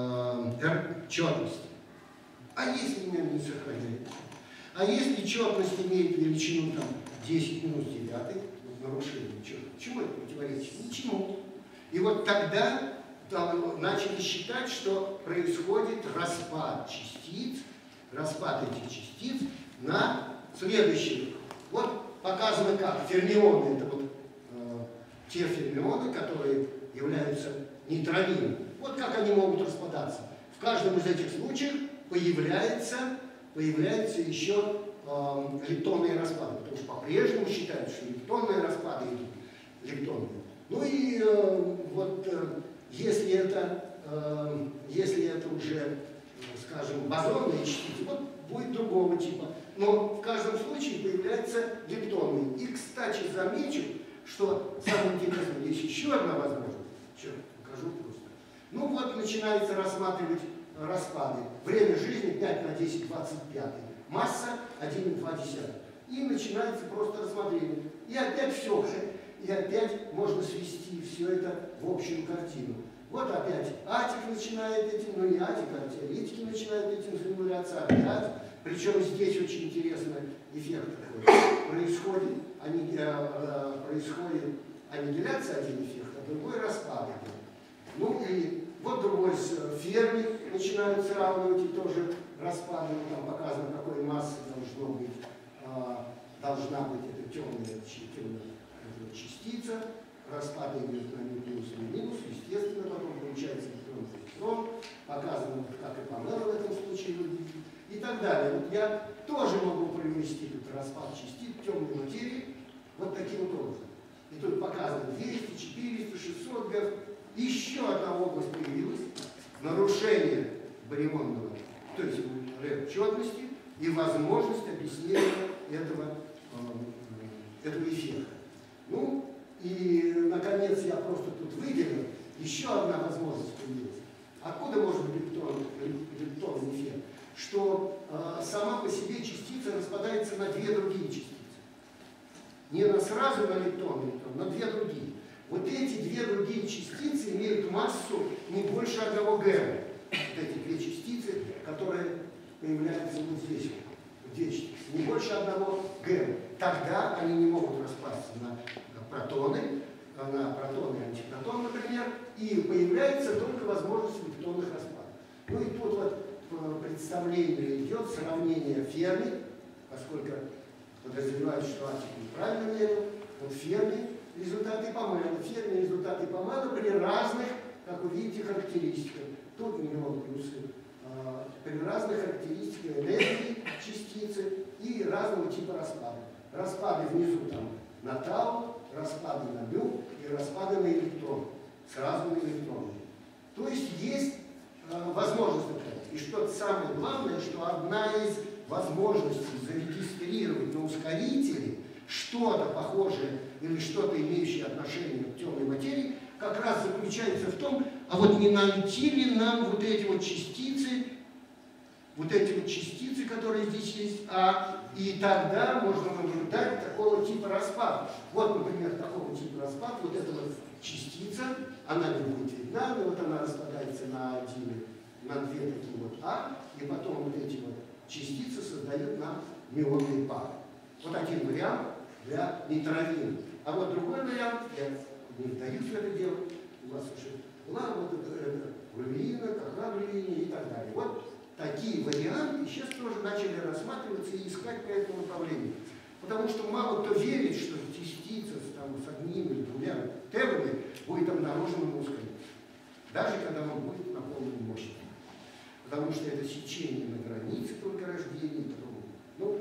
B: э, четности. А если она не сохраняется? А если четность имеет величину там, десять минус девять, вот нарушение четности, чему это противоречит? Ничему. И вот тогда там, начали считать, что происходит распад частиц, распад этих частиц на следующих. Вот показано как фермионы, это вот э, те фермионы, которые являются нейтронимыми. Вот как они могут распадаться. В каждом из этих случаев появляется, появляются еще э, лептонные распады, потому что по-прежнему считают, что лептонные распады идут лептонные. Ну и э, вот э, если это, э, если это уже, э, скажем, бозонные частицы, вот будет другого типа. Но в каждом случае появляется лептонный. И, кстати, замечу, что самое интересное, есть еще одна возможность. Сейчас покажу просто. Ну вот начинается рассматривать распады. Время жизни пять на десять двадцать пять. Масса один и два десятых. И начинается просто рассмотрение. И опять все. И опять можно свести все это в общую картину. Вот опять Атик начинает этим, ну не Атик, а теоретики начинают этим заниматься опять. Причем здесь очень интересный эффект такой. Происходит, ани, э, э, происходит аннигиляция, один эффект, а другой распад. Ну и вот другой с ферми начинают сравнивать, и тоже распады, там показано, какой массы должно быть, э, должна быть эта темная, темная частица. Распады идут на плюс и минус, естественно, потом получается электрон, показано, как и Памела в этом случае выглядит, и так далее. Вот я тоже могу привести тут распад частиц темной материи вот таким вот образом. И тут показано двести, четыреста, шестьсот герц. Еще одна область появилась, нарушение барионного, то есть четности и возможность объяснения этого, э, этого эффекта. Ну, и, наконец, я просто тут выделил, еще одна возможность появилась. Откуда может быть лептонный эффект? Что э, сама по себе частица распадается на две другие частицы. Не на сразу на лептон, на две другие. Вот эти две другие частицы имеют массу не больше одного гэмма. Вот эти две частицы, которые появляются вот здесь, вот две частицы, не больше одного гэмма. Тогда они не могут распасться на протоны, на протоны и антипротон, например, и появляется только возможность лептонных распадов. Ну и тут вот представление идет, сравнение Ферми, поскольку подозревают, что Атик неправильно верил, вот Ферми, результаты Памела. Ферми результаты Памела при разных, как вы видите, характеристиках. Тут миллион плюсы, э, при разных характеристиках энергии частицы и разного типа распада. Распады внизу там на тау, распады на мю и распады на электрон с разными электронами. То есть есть э, возможность такая. И что самое главное, что одна из возможностей зарегистрировать на ускорителе что-то похожее или что-то имеющее отношение к темной материи, как раз заключается в том, а вот не найти ли нам вот эти вот частицы, вот эти вот частицы, которые здесь есть, а и тогда можно наблюдать такого типа распад. Вот, например, такого типа распад, вот эта вот частица, она не будет видна, но вот она распадается на один, на две такие вот А, и потом вот эти вот частицы создают нам мионные пары. Вот один вариант для нейтровины. А вот другой вариант, я не вдаюсь в это дело, у вас уже была вот это глювина, кахра-глювина и так далее. Вот такие варианты сейчас тоже начали рассматриваться и искать по этому направлению. Потому что мало кто верит, что частица с, там, с одним или двумя термами будет обнаружена на ускорителе. Даже когда он будет на полной мощности. Потому что это сечение на границе только рождения. Потом, ну,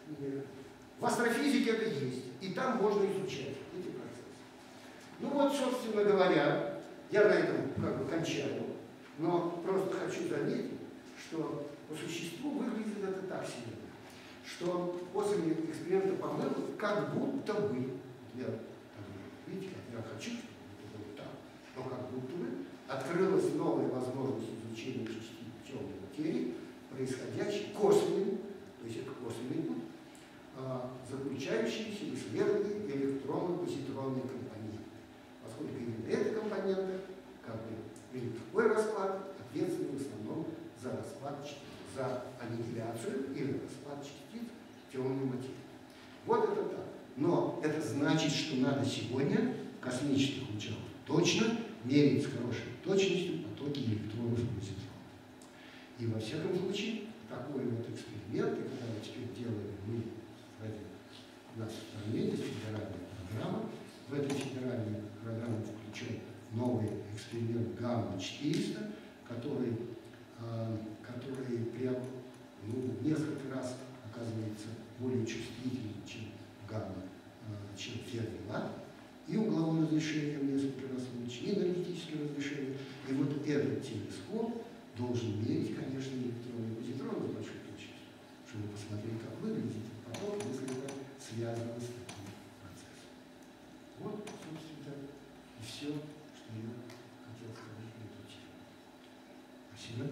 B: в астрофизике это есть. И там можно изучать эти процессы. Ну вот, собственно говоря, я на этом как бы кончаю. Но просто хочу заметить, что по существу выглядит это так себе, что после эксперимента Памела как будто бы, я, видите, я хочу, чтобы это было так, но как будто бы открылась новая возможность изучения частиц темной материи, происходящей косвенным, то есть это косвенный путь, заключающийся в исследовании электронно-позитронной компоненты. Поскольку именно эта компонента, как бы, или такой расклад, ответственный в основном за распад, за аннигиляцию или распад частиц темной материи. Вот это так. Но это значит, что надо сегодня в космических лучах точно мерить с хорошей точностью потоки электронов и позитронов. И во всяком случае, такой вот эксперимент, и когда мы теперь делаем мы ради
A: у нас в стране есть федеральная программа. В этой федеральной программе включен новый эксперимент гамма четыреста, который, э, который прям, ну, несколько раз оказывается более чувствительным, чем гамма, э, чем фермилат. И угловое разрешение в несколько раз лучше, и аналитическое разрешение. И вот этот телескоп должен мерить, конечно, электронные позитроны с большой точностью, чтобы посмотреть, как выглядит потом, если это связано с таким процессом. Вот, собственно, и все, что я хотел сказать на эту тему. Спасибо.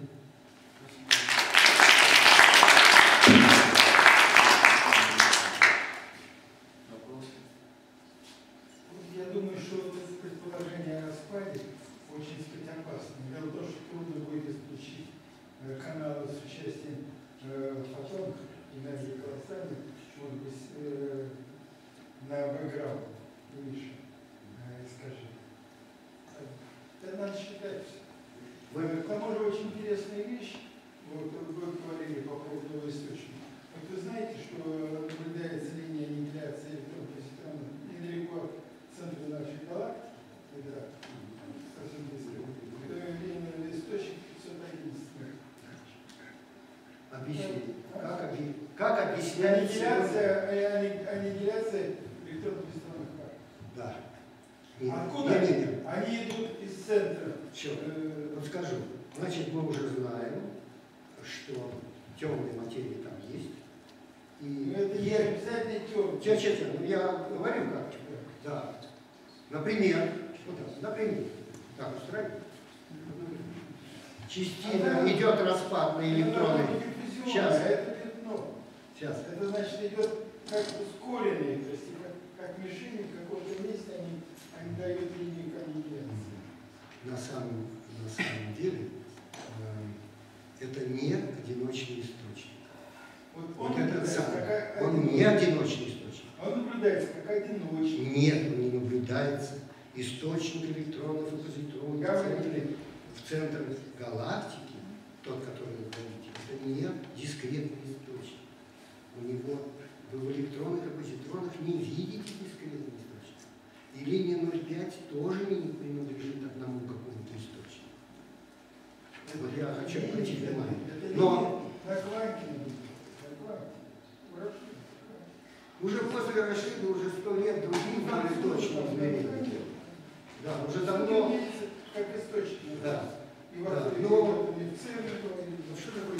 E: Я думаю, что предположение о спаде очень, сказать, опасно. Дело в том, что трудно будет исключить э, каналы с участием э, фотонов, энергии колоссальной, может быть, э, на бэкграунд, Миша, э, скажи. Это надо считать. К тому же очень интересная вещь, вот вы говорили по поводу источника. Вот вы знаете, что наблюдается линия аннигиляции электрон-позитронов недалеко от центра нашей галактики, да, совсем близко. Это линия источник пятьсот одиннадцать.
A: Объясните. Как, объ... как объяснять
E: Аннигиляция, аннигиляция электронно-позитронных пар.
A: Да. И,
E: Откуда
A: не, не,
E: они?
A: не.
E: Они идут из центра.
A: Черт. Вот скажу. Значит, мы уже знаем, что темная материя там есть. И
E: Но это не обязательно темный.
A: Сейчас, сейчас, ну я говорю как. Да. Например, вот так, например, так устраивает. Частично
E: Она-
A: идет распад на электроны. Сейчас.
E: А это пятно.
A: Сейчас.
E: Это значит идет как ускоренные, то есть как, как мишени в каком-то месте они, они дают линию аннигиляции.
A: На самом, на самом деле э, это не одиночный источник.
E: Вот
A: Вот
E: он,
A: этот
E: наблюдается
A: самый.
E: как
A: Он
E: один-
A: не одиночный источник.
E: он наблюдается как одиночный.
A: Нет, он не наблюдается. Источник электронов и позитронов в центре, в центре галактики, тот, который вы говорите, это не дискретный источник. У него вы в электронах и позитронах не видите дискретный источник. И линия ноль пять тоже не принадлежит одному какому-то источнику. Вот я хочу обратить внимание.
E: Это
A: Но
E: на кванте. На кванте. Хорошо.
A: уже после Рашида уже сто лет другие более точные измерения. Да, уже давно.
E: Как источник.
A: Да.
E: И
A: Да,
E: вот
A: но-
E: и в центре,
A: Вот что такое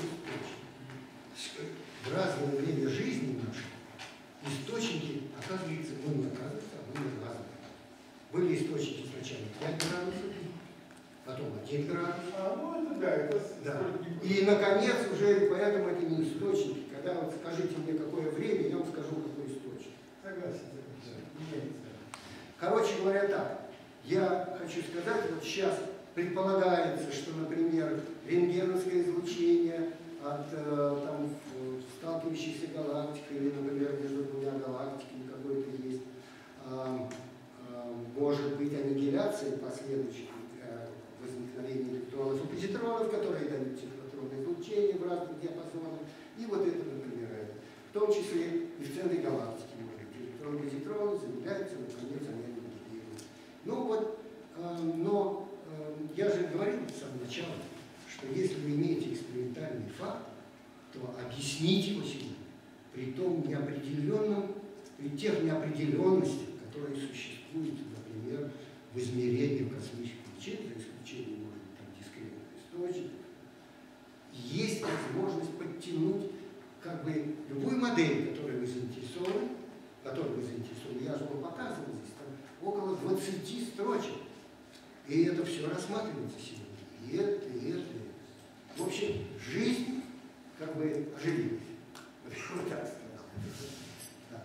A: источник? В разное время жизни нашей источники, оказывается, ну не оказывается, а были разные. Были источники сначала пять градусов, потом один градус.
E: А, ну это да, это
A: Да.
E: сколько не
A: И наконец уже, поэтому это не источники. Когда вот скажите мне, какое время, я вам скажу, какой источник.
E: согласен. согласен. Меняется.
A: Короче говоря так, я хочу сказать, вот сейчас предполагается, что, например, рентгеновское излучение от э, там, э, сталкивающейся галактик или, например, между двумя галактиками какой-то есть, э, э, может быть аннигиляция последующих э, возникновения электронов и позитронов, которые дают синхротронное излучение в разных диапазонах. И вот это, например, это. В том числе и в центре галактики. Электроны и позитроны замедляются, наконец они аннигилируют. Ну вот, э, но э, я же говорил с самого начала, что если вы имеете экспериментальный факт, то объяснить его себе при том неопределенном, при тех неопределенностях, которые существуют, например, в измерении космических величин, за исключением, может быть, там, дискретных источников, есть возможность подтянуть как бы любую модель, которой вы заинтересованы, которой вы заинтересованы, я же вам показывал здесь, там около двадцати строчек. И это все рассматривается сегодня. И это, и это, и это. В общем, жизнь как бы оживилась. Вот так сказал. Да.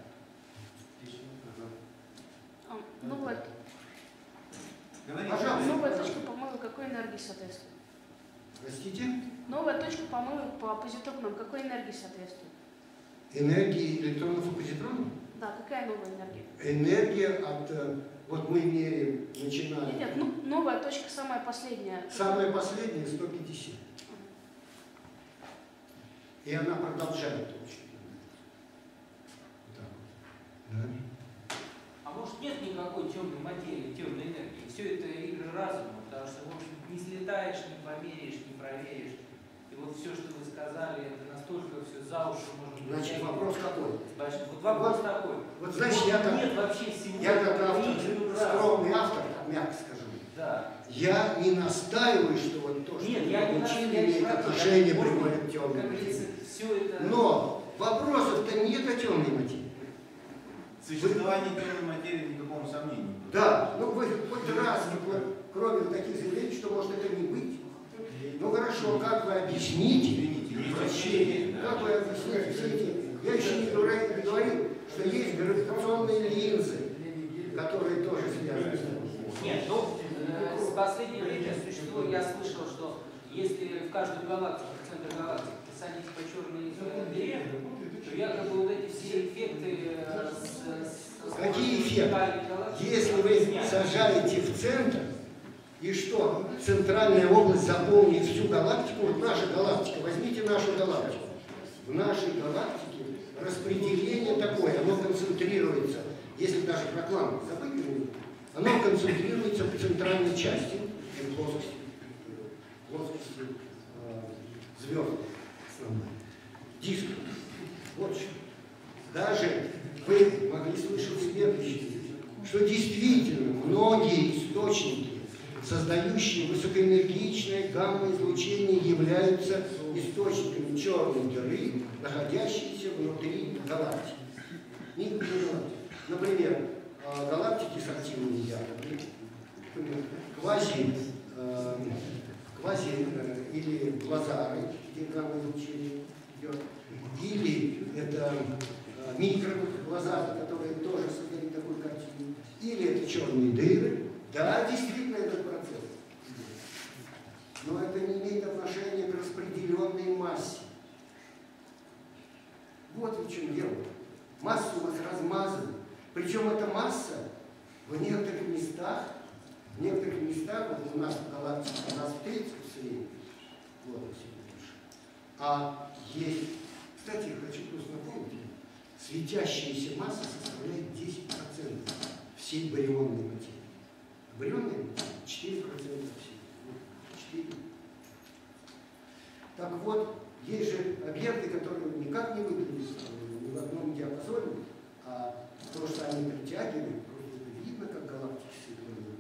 F: А, Новая,
A: Пожалуйста.
F: новая точка помыла какой энергии соответствует?
A: Простите?
F: Новая точка помыла по позитронам какой энергии соответствует?
A: Энергии электронов и позитронов?
F: Да, какая новая энергия?
A: Энергия от... э, Вот мы меряем,
F: Нет,
A: начинаем.
F: нет, ну, новая точка самая последняя.
A: Самая последняя сто пятьдесят. И она продолжает очень. Вот так вот. Да.
C: А может нет никакой темной материи, темной энергии? Все это игры разума, потому что, в общем, не слетаешь, не померяешь, не проверишь. И вот все, что вы сказали, это настолько все за уши можно...
B: Значит, вопрос какой?
C: Вот вопрос такой.
B: Вот значит, я как,
C: нет вообще всего.
B: я как автор,
C: игры
B: скромный
C: разума.
B: автор, так мягко скажу,
C: Да.
B: я не настаиваю, что вот то, что
C: Нет,
B: вы
C: я не
B: получили,
C: настаиваю,
B: имеет
C: я не
B: отношение
C: против.
B: прямое к
C: Как
B: темной
C: говорится,
B: материи.
C: все это...
B: Но вопросов-то нет о темной материи.
G: Существование темной материи никакому сомнению.
B: Да, ну вы хоть раз, кроме таких заявлений, что может это не быть. Ну хорошо, как вы объясните,
G: Извините, есть
B: вообще,
G: ощущение, да.
B: как вы объясните все эти, я еще не говорю, не говорил, что есть гравитационные линзы, которые тоже связаны с этим.
C: Нет, ну, э, с последнее время существует, я слышал, что если в каждую галактику, в центр галактики посадить по черной дыре, то якобы вот эти все эффекты э, с, с,
B: Какие эффекты?
C: галактики
B: Если вы
C: объясняют.
B: сажаете в центр, и что, центральная область заполнит всю галактику, вот наша галактика, возьмите нашу галактику. В нашей галактике распределение такое, оно концентрируется, если даже проклам забыть, оно концентрируется в центральной части, в плоскости, плоскости э, звезд основной, диска. Вот что. Даже вы могли слышать следующее, что действительно многие источники, создающие высокоэнергичное гамма-излучение, являются источниками черной дыры, находящейся внутри галактики. Например, галактики с активными ядрами, квази, квази или квазары, где гамма-излучение идет, или это микроглазары, которые тоже создают такую картину, или это черные дыры. Да, действительно, этот процесс. Но это не имеет отношения к распределенной массе. Вот в чем дело. Масса у вас размазана. Причем эта масса в некоторых местах, в некоторых местах, вот у нас в галактике, у нас тридцать в среднем, вот всего больше. А есть, кстати, я хочу просто напомнить, светящаяся масса составляет десять процентов всей барионной материи. Барионная четыре процента всего. четыре. Так вот, есть же объекты, которые никак не выглядят ни в одном диапазоне, а то, что они притягивают, просто это видно, как галактики светлые.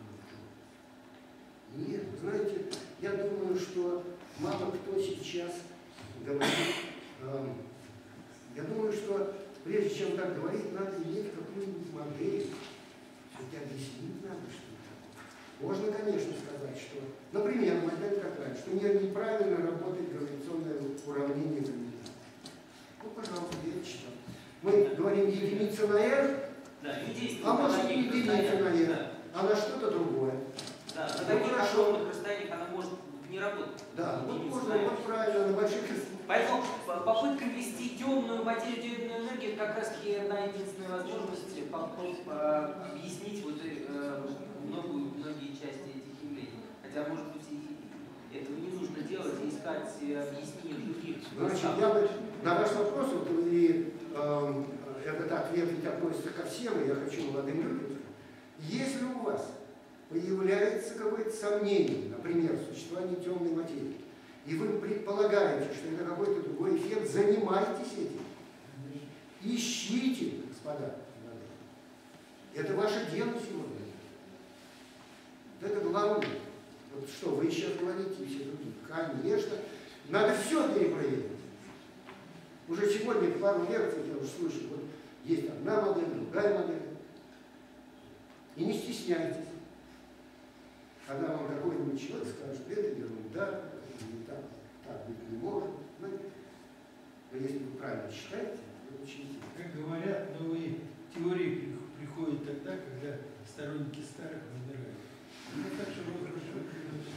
B: Нет, знаете, я думаю, что мало кто сейчас говорит, э, я думаю, что прежде чем так говорить, надо иметь какую-нибудь модель. Ведь объяснить надо, что это. Можно, конечно, сказать, что, например, модель такая, что неправильно работает гравитационное уравнение гравитации. Ну, пожалуйста, я читал. Мы говорим единица на R,
C: Да, не действует
B: а может
C: на
B: не
C: таких
B: единица на
C: расстояниях.
B: R, а на что-то другое.
C: Да, на
B: Ну,
C: таких
B: хорошо.
C: огромных расстояниях она может не работать.
B: Да, вот
C: Единица
B: можно,
C: на R.
B: вот правильно, на больших.
C: Поэтому попытка ввести темную материю, темную энергию, это как раз таки одна единственная возможность объяснить вот, э, многую, многие части этих явлений. Хотя, может быть, и этого не нужно делать и искать объяснение других.
B: Значит, я бы на ваш вопрос, вот, и э, этот ответ ведь относится ко всем, и я хочу молодым людям сказать. Если у вас появляется какое-то сомнение, например, в существовании темной материи, и вы предполагаете, что это какой-то другой эффект, занимайтесь этим. Ищите, господа. Это ваше дело сегодня. Вот это главное. Вот что, вы сейчас говорите, и все другие. Конечно. Надо все перепроверить. Уже сегодня в пару лекций я уже слышу, вот есть одна модель, другая модель. И не стесняйтесь. Когда вам какой-нибудь человек скажет, это ерунда, не так, так быть не может. Но если вы правильно считаете, вы учите.
E: Как говорят, новые теории приходят тогда, когда сторонники старых вымирают. Ну, так что вы хорошо.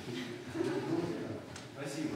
G: Спасибо.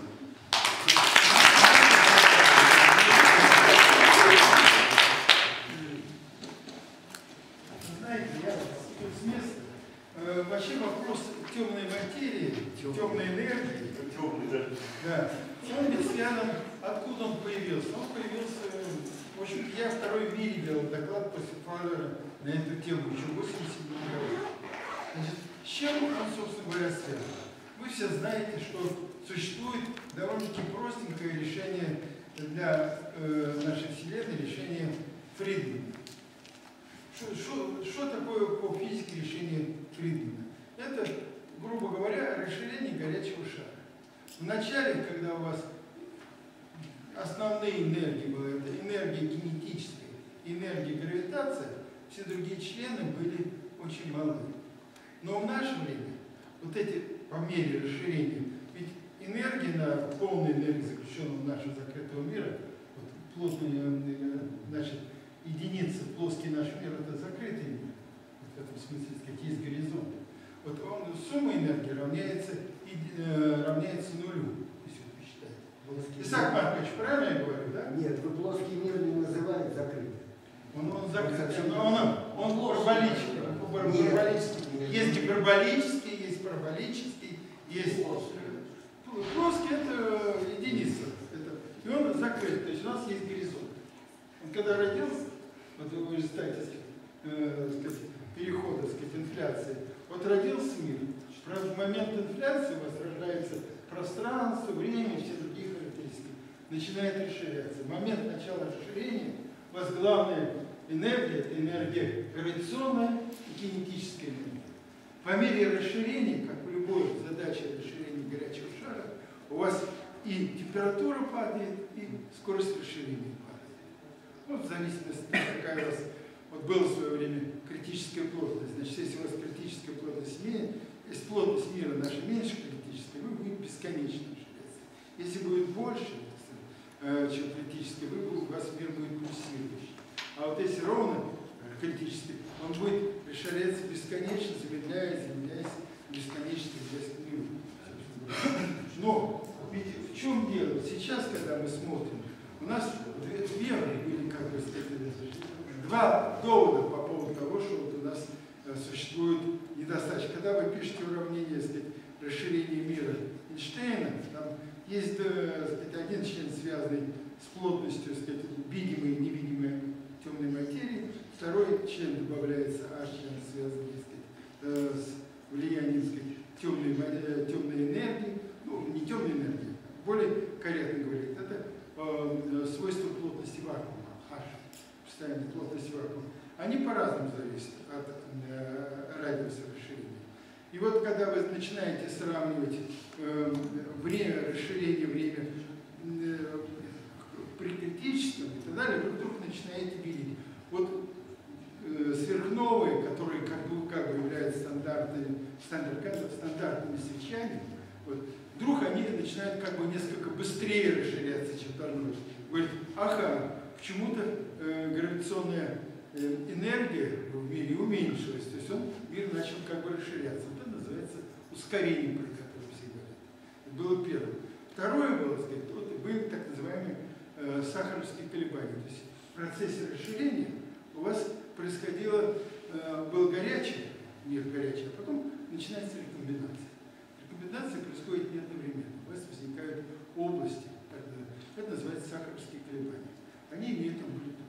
E: Знаете, я тут с места. Э, вообще вопрос темной материи, темной энергии,
G: Темный, да.
E: да, он ведь связан, откуда он появился. Он появился В общем, я второй в мире делал доклад после Фауэра на эту тему еще в восемьдесят седьмом году. Значит, с чем он, собственно говоря, связан? Вы все знаете, что существует довольно-таки простенькое решение для э, нашей Вселенной, решение Фридмана. Что такое по физике решение Фридмана? Это, грубо говоря, расширение горячего шара. Вначале, когда у вас основные энергии были, это энергия кинетическая, энергия гравитация, все другие члены были очень малы. Но в наше время, вот эти по мере расширения, ведь энергия на полную энергию, заключенную в нашего закрытого мира, вот плотные, значит, единицы, плоский наш мир, это закрытый мир. Вот в этом смысле, сказать, есть горизонт. Вот он, сумма энергии равняется, и, э, равняется нулю, если вы посчитаете. Исаак Маркович, правильно я говорю, да?
B: Нет, вы плоский мир не называете закрытым.
E: Он, он закрытый, он, он, он, он параболический. параболический. Есть гиперболический, есть параболический, есть плоский, это единица. Это, и он закрыт, то есть у нас есть горизонт. Он когда родился, вот вы же ставите э, сказать, перехода, сказать, инфляции, вот родился мир, в момент инфляции у вас рождается пространство, время, все другие характеристики, начинает расширяться. В момент начала расширения у вас главная энергия, это энергия гравитационная и кинетическая энергия. По мере расширения, как в любой задаче расширения горячего шара, у вас и температура падает, и скорость расширения падает. Ну, в зависимости от того, какая у вас, вот было в свое время критическая плотность. Значит, если у вас критическая плотность меньше, если плотность мира наша меньше критической, вы будете бесконечно расширяться. Если будет больше, чем критический, вы, у вас мир будет пульсирующий. А вот если ровно критический, он будет расширяться бесконечно, замедляясь, замедляясь, бесконечно, двигаясь к миру. Но ведь в чем дело? Сейчас, когда мы смотрим, у нас две, две были, как бы сказать, два довода по поводу того, что вот у нас э, существует недостаточно. Когда вы пишете уравнение, сказать, расширения мира Эйнштейна, там есть э, сказать, один член, связанный с плотностью, сказать, видимой и невидимой темной материи, второй член добавляется, а член, связанный, сказать, э, с влиянием, сказать, темной, э, темной энергии, ну, не темной энергии, более корректно говорить, это э, свойство плотности вакуума, H, постоянной плотности вакуума. Они по-разному зависят от э, радиуса расширения. И вот когда вы начинаете сравнивать э, время расширения, время э, при критическом и так далее, вы вдруг начинаете видеть. Вот э, сверхновые, которые как бы, как бы являются стандартными, стандартными, стандартными свечами, вот, вдруг они начинают как бы несколько быстрее расширяться, чем должно быть. Говорит, ага, почему-то э, гравитационная э, энергия в мире уменьшилась, то есть он, мир начал как бы расширяться. Вот это называется ускорение, про которое все говорят. Это было первое. Второе было, сказать, вот были так называемые э, сахаровские колебания. То есть в процессе расширения у вас происходило, э, был горячий, мир горячий, а потом начинается рекомбинация. Рекомбинация происходит не одновременно. У вас возникают области, это называется сахаровские колебания. Они имеют амплитуду.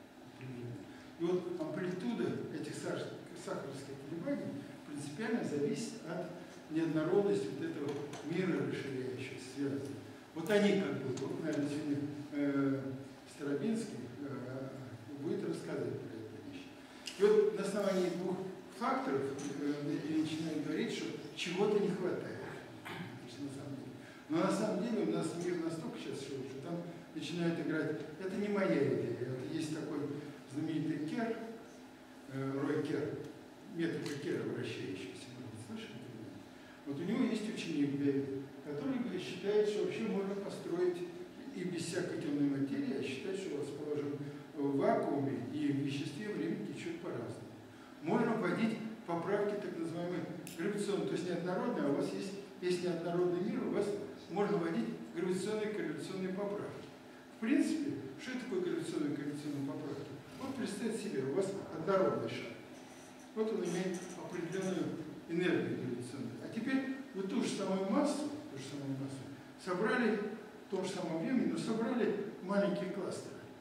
E: И вот амплитуда этих сахаровских колебаний принципиально зависит от неоднородности вот этого мира расширяющегося, связанного. Вот они как бы, вот, наверное, сегодня э, Старобинский э, будет рассказывать про эту вещь. И вот на основании двух факторов э, я начинаю говорить, что чего-то не хватает. На самом деле. Но на самом деле у нас мир настолько сейчас шел, что там начинают играть. Это не моя идея. Это есть такой знаменитый Кер, э, Рой Кер, метрика Кера вращающаяся. Слышали? Вот у него есть ученик Дэвид, который считает, что вообще можно построить и без всякой темной материи, а считает, что расположен в вакууме и в веществе время течет по-разному. Можно вводить поправки так называемые гравитационные, то есть неоднородные, а у вас есть, есть неоднородный мир, у вас можно вводить гравитационные и корреляционные поправки. В принципе, что такое гравитационные и корреляционные поправки? Вот представьте себе, у вас однородный шар. Вот он имеет определенную энергию гравитационную. А теперь вы ту же самую массу, ту же самую массу собрали в том же самом времени, но собрали маленькие кластеры.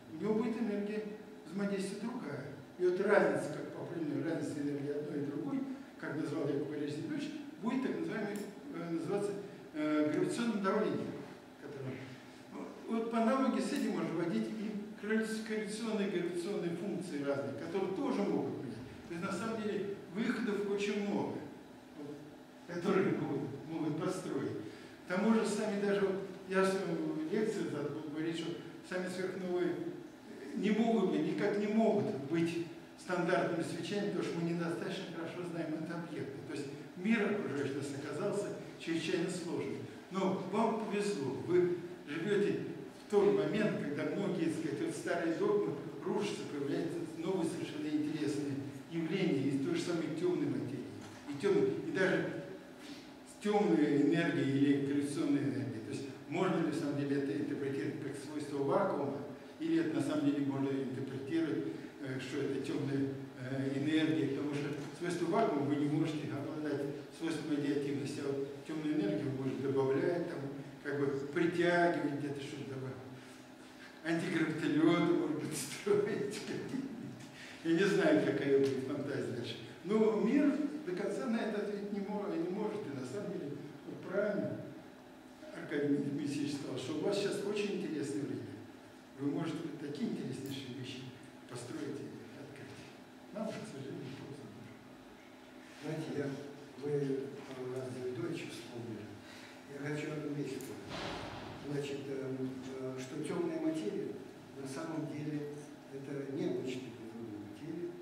E: у него будет энергия взаимодействия другая. И вот разница, как по определению разница энергии одной и другой, как назвал Яков Борисович Сидорович, будет так называемый, э, называться э, гравитационным давлением. Которое, вот, вот по аналогии с этим можно вводить и корреляционные и гравитационные функции разные, которые тоже могут быть. То есть на самом деле выходов очень много, вот, которые могут, могут построить. К тому же сами даже, вот, я в свою лекцию буду говорить, что сами сверхновые не могут быть, никак не могут быть стандартными свечами, потому что мы недостаточно хорошо знаем этот объект. То есть мир окружающий нас оказался чрезвычайно сложным. Но вам повезло, вы живете в тот момент, когда многие, так сказать, вот старые догмы рушатся, появляются новые совершенно интересные явления из той же самой темной материи. И, темной, и даже темной энергии или гравитационной энергии. То есть можно ли на самом деле это интерпретировать как свойство вакуума, или это на самом деле можно интерпретировать, что это темная энергия, потому что свойство вакуума вы не можете обладать свойством радиоактивности, а вот темную энергию вы можете добавлять, там, как бы притягивать где-то что-то добавить. Антигравитолеты, может быть, строить. Я не знаю, какая будет фантазия дальше. Но мир до конца на это ответить не может, не может. И на самом деле, вот правильно Аркадий Дмитриевич сказал, что у вас сейчас очень интересное время. Вы можете такие интереснейшие вещи построить и открыть. Нам, к сожалению, не поздно.
A: Знаете, я, вы раз Давидовича вспомнили. Я хочу одну вещь сказать. Значит, э, что темная материя на самом деле это необычная природная материя.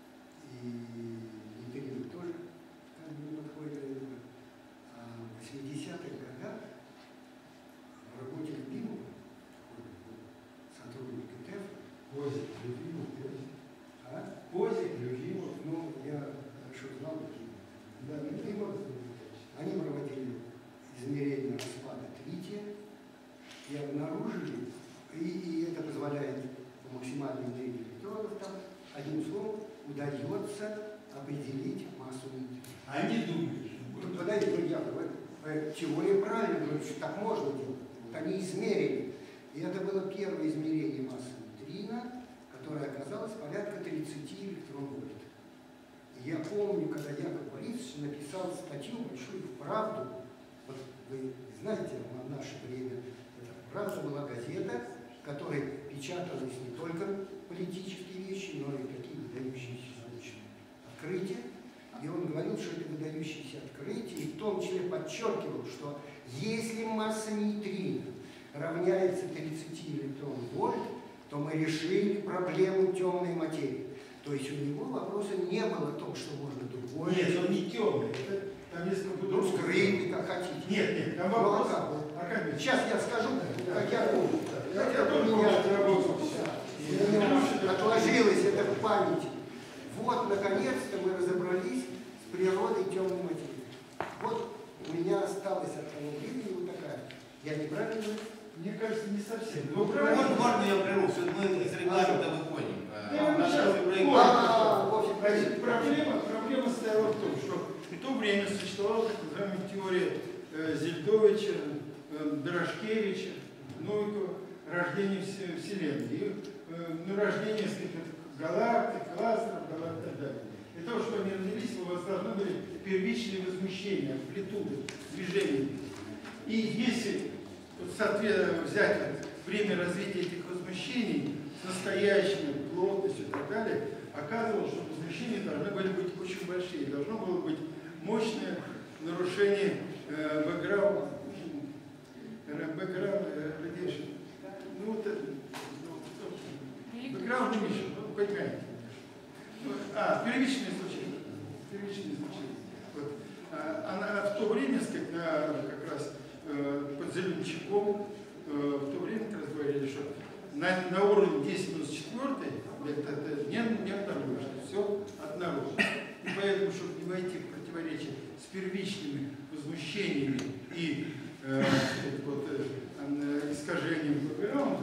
A: И нейтрино тоже как бы не подходит. А в восьмидесятых годах в работе любимого сотрудника ТЭФ
E: Позик, любимый,
A: а?
E: Позик, любимый.
A: Ну, я хорошо знал такие.
E: Да, любимый.
A: Они проводили измерение распада трития и обнаружили, и, и это позволяет по максимальной энергии электронов, там, одним словом, удается определить массу нейтринов.
E: Они думают.
A: Ну, подождите, ну, я говорю, э, теория правильно говорит, что так можно делать. Вот они измерили. И это было первое измерение массы нейтрино, которое оказалось порядка тридцати электрон-вольт. И я помню, когда Яков Борисович написал статью большую в «Правду», вот вы знаете, в наше время, это «Правда» была газета, в которой печатались не только политические вещи, но и такие выдающиеся научные открытия. И он говорил, что это выдающиеся открытия, и в том числе подчеркивал, что если масса нейтрино равняется тридцати электрон-вольт, то мы решили проблему темной материи. То есть у него вопроса не было о том, что можно другое.
E: Нет, он не темный. Это, там несколько
A: Ну, скрытый, как хотите.
E: Нет, нет, там
A: Ну, а
E: вопрос.
A: как вот?
E: Аркадий,
A: Сейчас я скажу,
E: да,
A: как
E: да,
A: я помню.
E: да,
A: Как
E: я
A: это у
E: тоже
A: меня
E: помню, работал.
A: у меня отложилось это в памяти. Вот, наконец-то мы разобрались с природой темной материи. Вот у меня осталась от того времени вот такая. Я неправильно говорю?
E: Мне кажется, не совсем. Вы
G: Вот
E: правильно?
G: можно я прерву, что мы из регламента выходим.
E: Я
G: А,
E: вам сейчас
G: наши проекты-
A: А, вовсе
E: Значит, проблема, проблема стояла в том, что в то время существовала так называемая теория э, Зельдовича, э, Дрожкевича, Новикова, рождение вс- Вселенной, и, э, ну, рождение, так сказать, галактик, кластеров, галактик и так далее. Для того, чтобы они родились, у вас должны были первичные возмущения, амплитуды, движения. И если вот, соответственно, взять время развития этих возмущений с настоящими плотностью и так далее, оказывалось, что возмущения должны были быть очень большие. Должно было быть мощное нарушение э, бэкграунда, бэкграунд радиation. Ну вот это, бэкграунд emission, ну понимаете. А, первичные случаи. Первичные случаи. Вот. А, она в то время, сказать, на, как раз э, под Зеленчаком, э, в то время как раз говорили, что на, на уровне десять минус четыре это, это не, не обнаружено, все обнаружено. И поэтому, чтобы не войти в противоречие с первичными возмущениями и э, вот, э, искажением бэкграунда,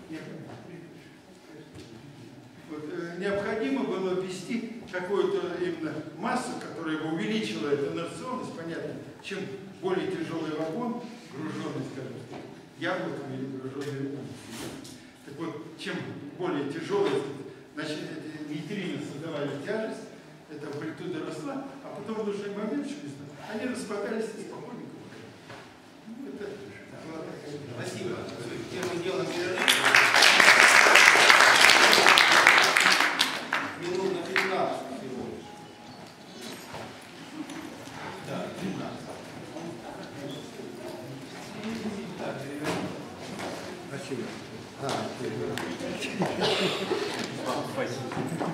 E: вот, э, необходимо было ввести какую-то именно массу, которая бы увеличила эту инерционность, понятно, чем более тяжелый вагон, груженный, скажем, яблоками или груженный. Так вот, чем более тяжелые, значит, эти нейтрино создавали тяжесть, эта амплитуда росла, а потом в нужный момент, они распадались и спокойненько уходили. Ну, это была такая...
G: Спасибо. Первым делом перерыв. Минут на пятнадцать всего лишь. Да, пятнадцать. Так, перерыв.
A: Спасибо. А,
D: Спасибо.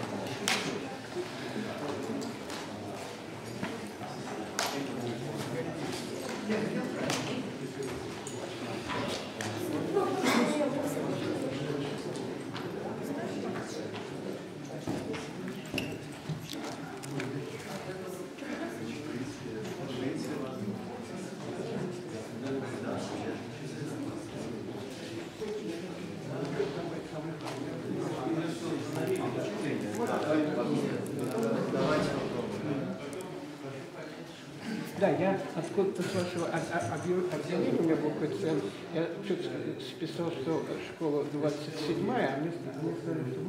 D: Да, я откуда-то с вашего объявления, у меня был какой-то цен, я чуть списал, что школа двадцать седьмая, а мне сказали, что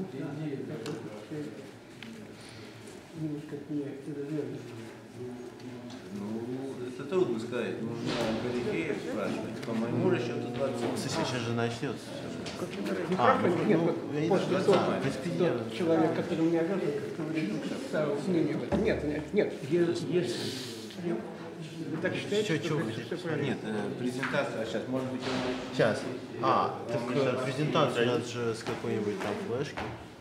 D: немножко не
G: Ну, это трудно сказать. Нужно Галихеев спрашивать. По моему расчету двадцать.
H: Сейчас же начнется.
D: Не
H: А,
D: правда? Нет,
H: ну,
D: вот
H: я не
D: после
H: знаю,
D: того,
H: самое, постепенно.
D: тот человек, который меня вез, как говорит, ставил мнение в этом. Нет, нет, нет, если вы так считаете,
H: Чё,
D: что
H: чё,
D: значит, все правильно?
G: Нет, э, презентация сейчас, может быть, он...
H: Сейчас. А, так
G: Он
H: э,
G: сейчас
H: презентацию
G: не
H: надо же с какой-нибудь там флешки.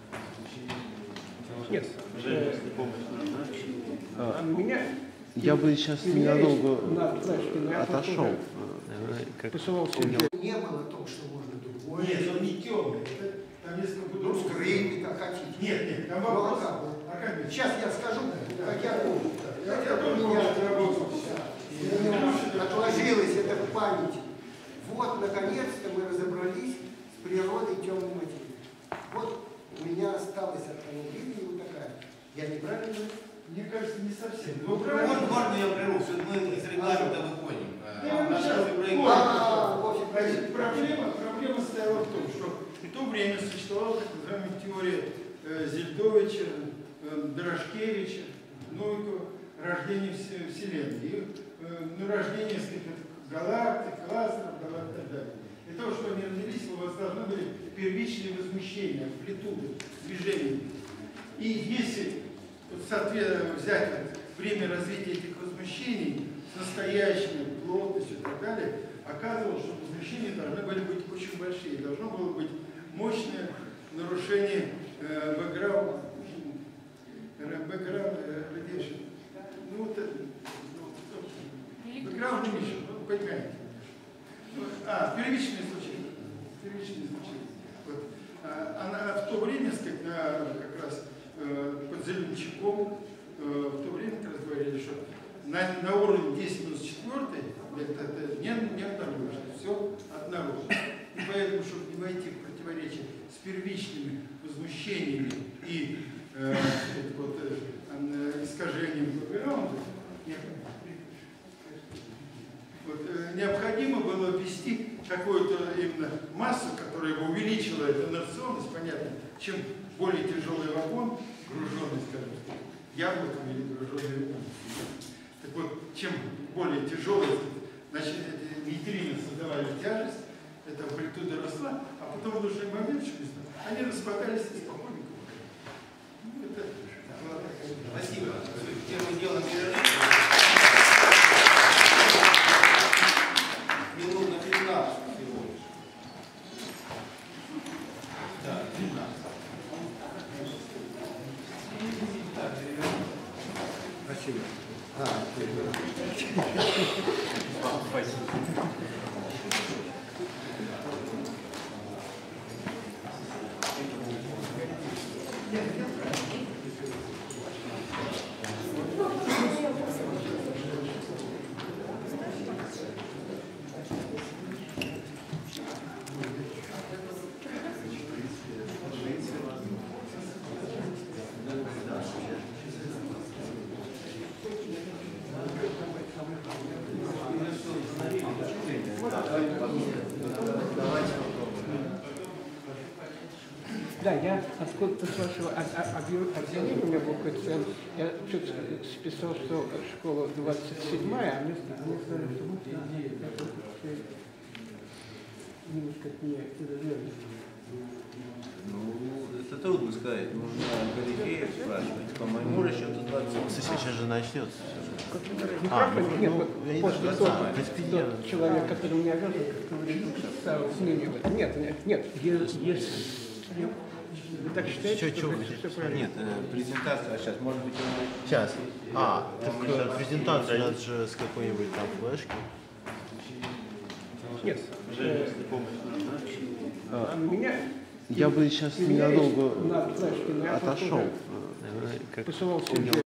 D: Нет. э, а Меня
H: Я бы сейчас
D: у меня
H: ненадолго
D: есть на флешке, но я
H: отошел.
D: просто посылал себе.
A: не было о том, что можно другое.
E: Нет, он не темный. Это, там несколько
A: Ну,
E: по-другому.
A: скрытый, как хотите.
E: Нет, нет, там
A: Ну,
E: вопрос.
A: а как вот?
E: Аркадий,
A: Сейчас я скажу, как я помню.
E: я, я
A: Это у
E: тоже
A: меня
E: работал.
A: отложилось это в памяти. Вот, наконец-то мы разобрались с природой темной материи. Вот у меня осталась от того времени вот такая. Я неправильно?
E: Мне кажется, не совсем.
G: Ну,
E: Ну, правильно.
G: можно, можно я прерву? Все-таки мы из регламента выходим.
E: Я
G: А,
E: вам
G: наши
E: сейчас
G: проигрывают.
E: понял.
A: А, в общем,
E: Значит, проблема, проблема стояла в том, что в то время существовала так называемая теория э, Зельдовича, э, Дорошкевича, ну, рождение вс- Вселенной, и, э, ну, рождение, сказать, галактик, кластеров, галактик и так далее. Для того, чтобы они родились, у вас должны были первичные возмущения, амплитуды, движения. И если вот, соответственно, взять вот, время развития этих возмущений с настоящими плотностью и так далее, оказывалось, что возмущения должны были быть очень большие. Должно было быть мощное нарушение э, бэкграунда, бэкграунд радиation. Ну, вот это, бэкграунд emission, ну, понимаете. Ну, а, первичные случаи. Первичные случаи. Вот. А, она в то время, сказать, на, как раз э, под Зеленчаком, э, в то время как раз говорили, что на, на уровне десять минус четыре это, это не, не обнаружено, все обнаружено. И поэтому, чтобы не войти в противоречие с первичными возмущениями и э, вот, э, искажением бэкграунда, вот, э, необходимо было ввести какую-то именно массу, которая бы увеличила эту инерционность, понятно, чем более тяжелый вагон, груженный, скажем так, яблоком или груженный вагон. Так вот, чем более тяжелый, значит, эти нейтрино создавали тяжесть, эта амплитуда росла, а потом в нужный момент, они распадались и спокойненько уходили. Ну, это была такая...
G: Спасибо. Первым делом перерыв. Минут на пятнадцать всего лишь. Да, пятнадцать. Так, перерыв.
A: Спасибо. А,
D: Спасибо. Да, я откуда-то с вашего об- об- объяв- объявления, у меня был коэффициент, я что-то списал, что школа двадцать седьмая, а мне ст- мне сказали, что мы немножко от меня извернули.
G: Ну, это трудно сказать. Нужно корифеев спрашивать. По моему расчету двадцать.
H: Сейчас же начнется.
D: Не
H: А,
D: правда?
H: ну,
D: Нет,
H: ну,
D: вот
H: я не
D: после
H: знаю,
D: того,
H: да,
D: как
H: постепенно.
D: тот человек, который меня вел, как говорит, ставил мнение в этом. Нет, нет, нет, е- если вы так считаете,
H: Чё,
D: что
H: чё вы
D: значит,
H: хотите?
D: всё правильно.
G: Нет, э, презентация, а сейчас, может быть, он...
H: Сейчас. А, так э, презентацию надо же с какой-нибудь там флешки.
D: Нет. э, а у меня
H: Я бы сейчас
D: у меня есть
H: ненадолго
D: на флешке, но я
H: отошел.
D: просто уже посылал все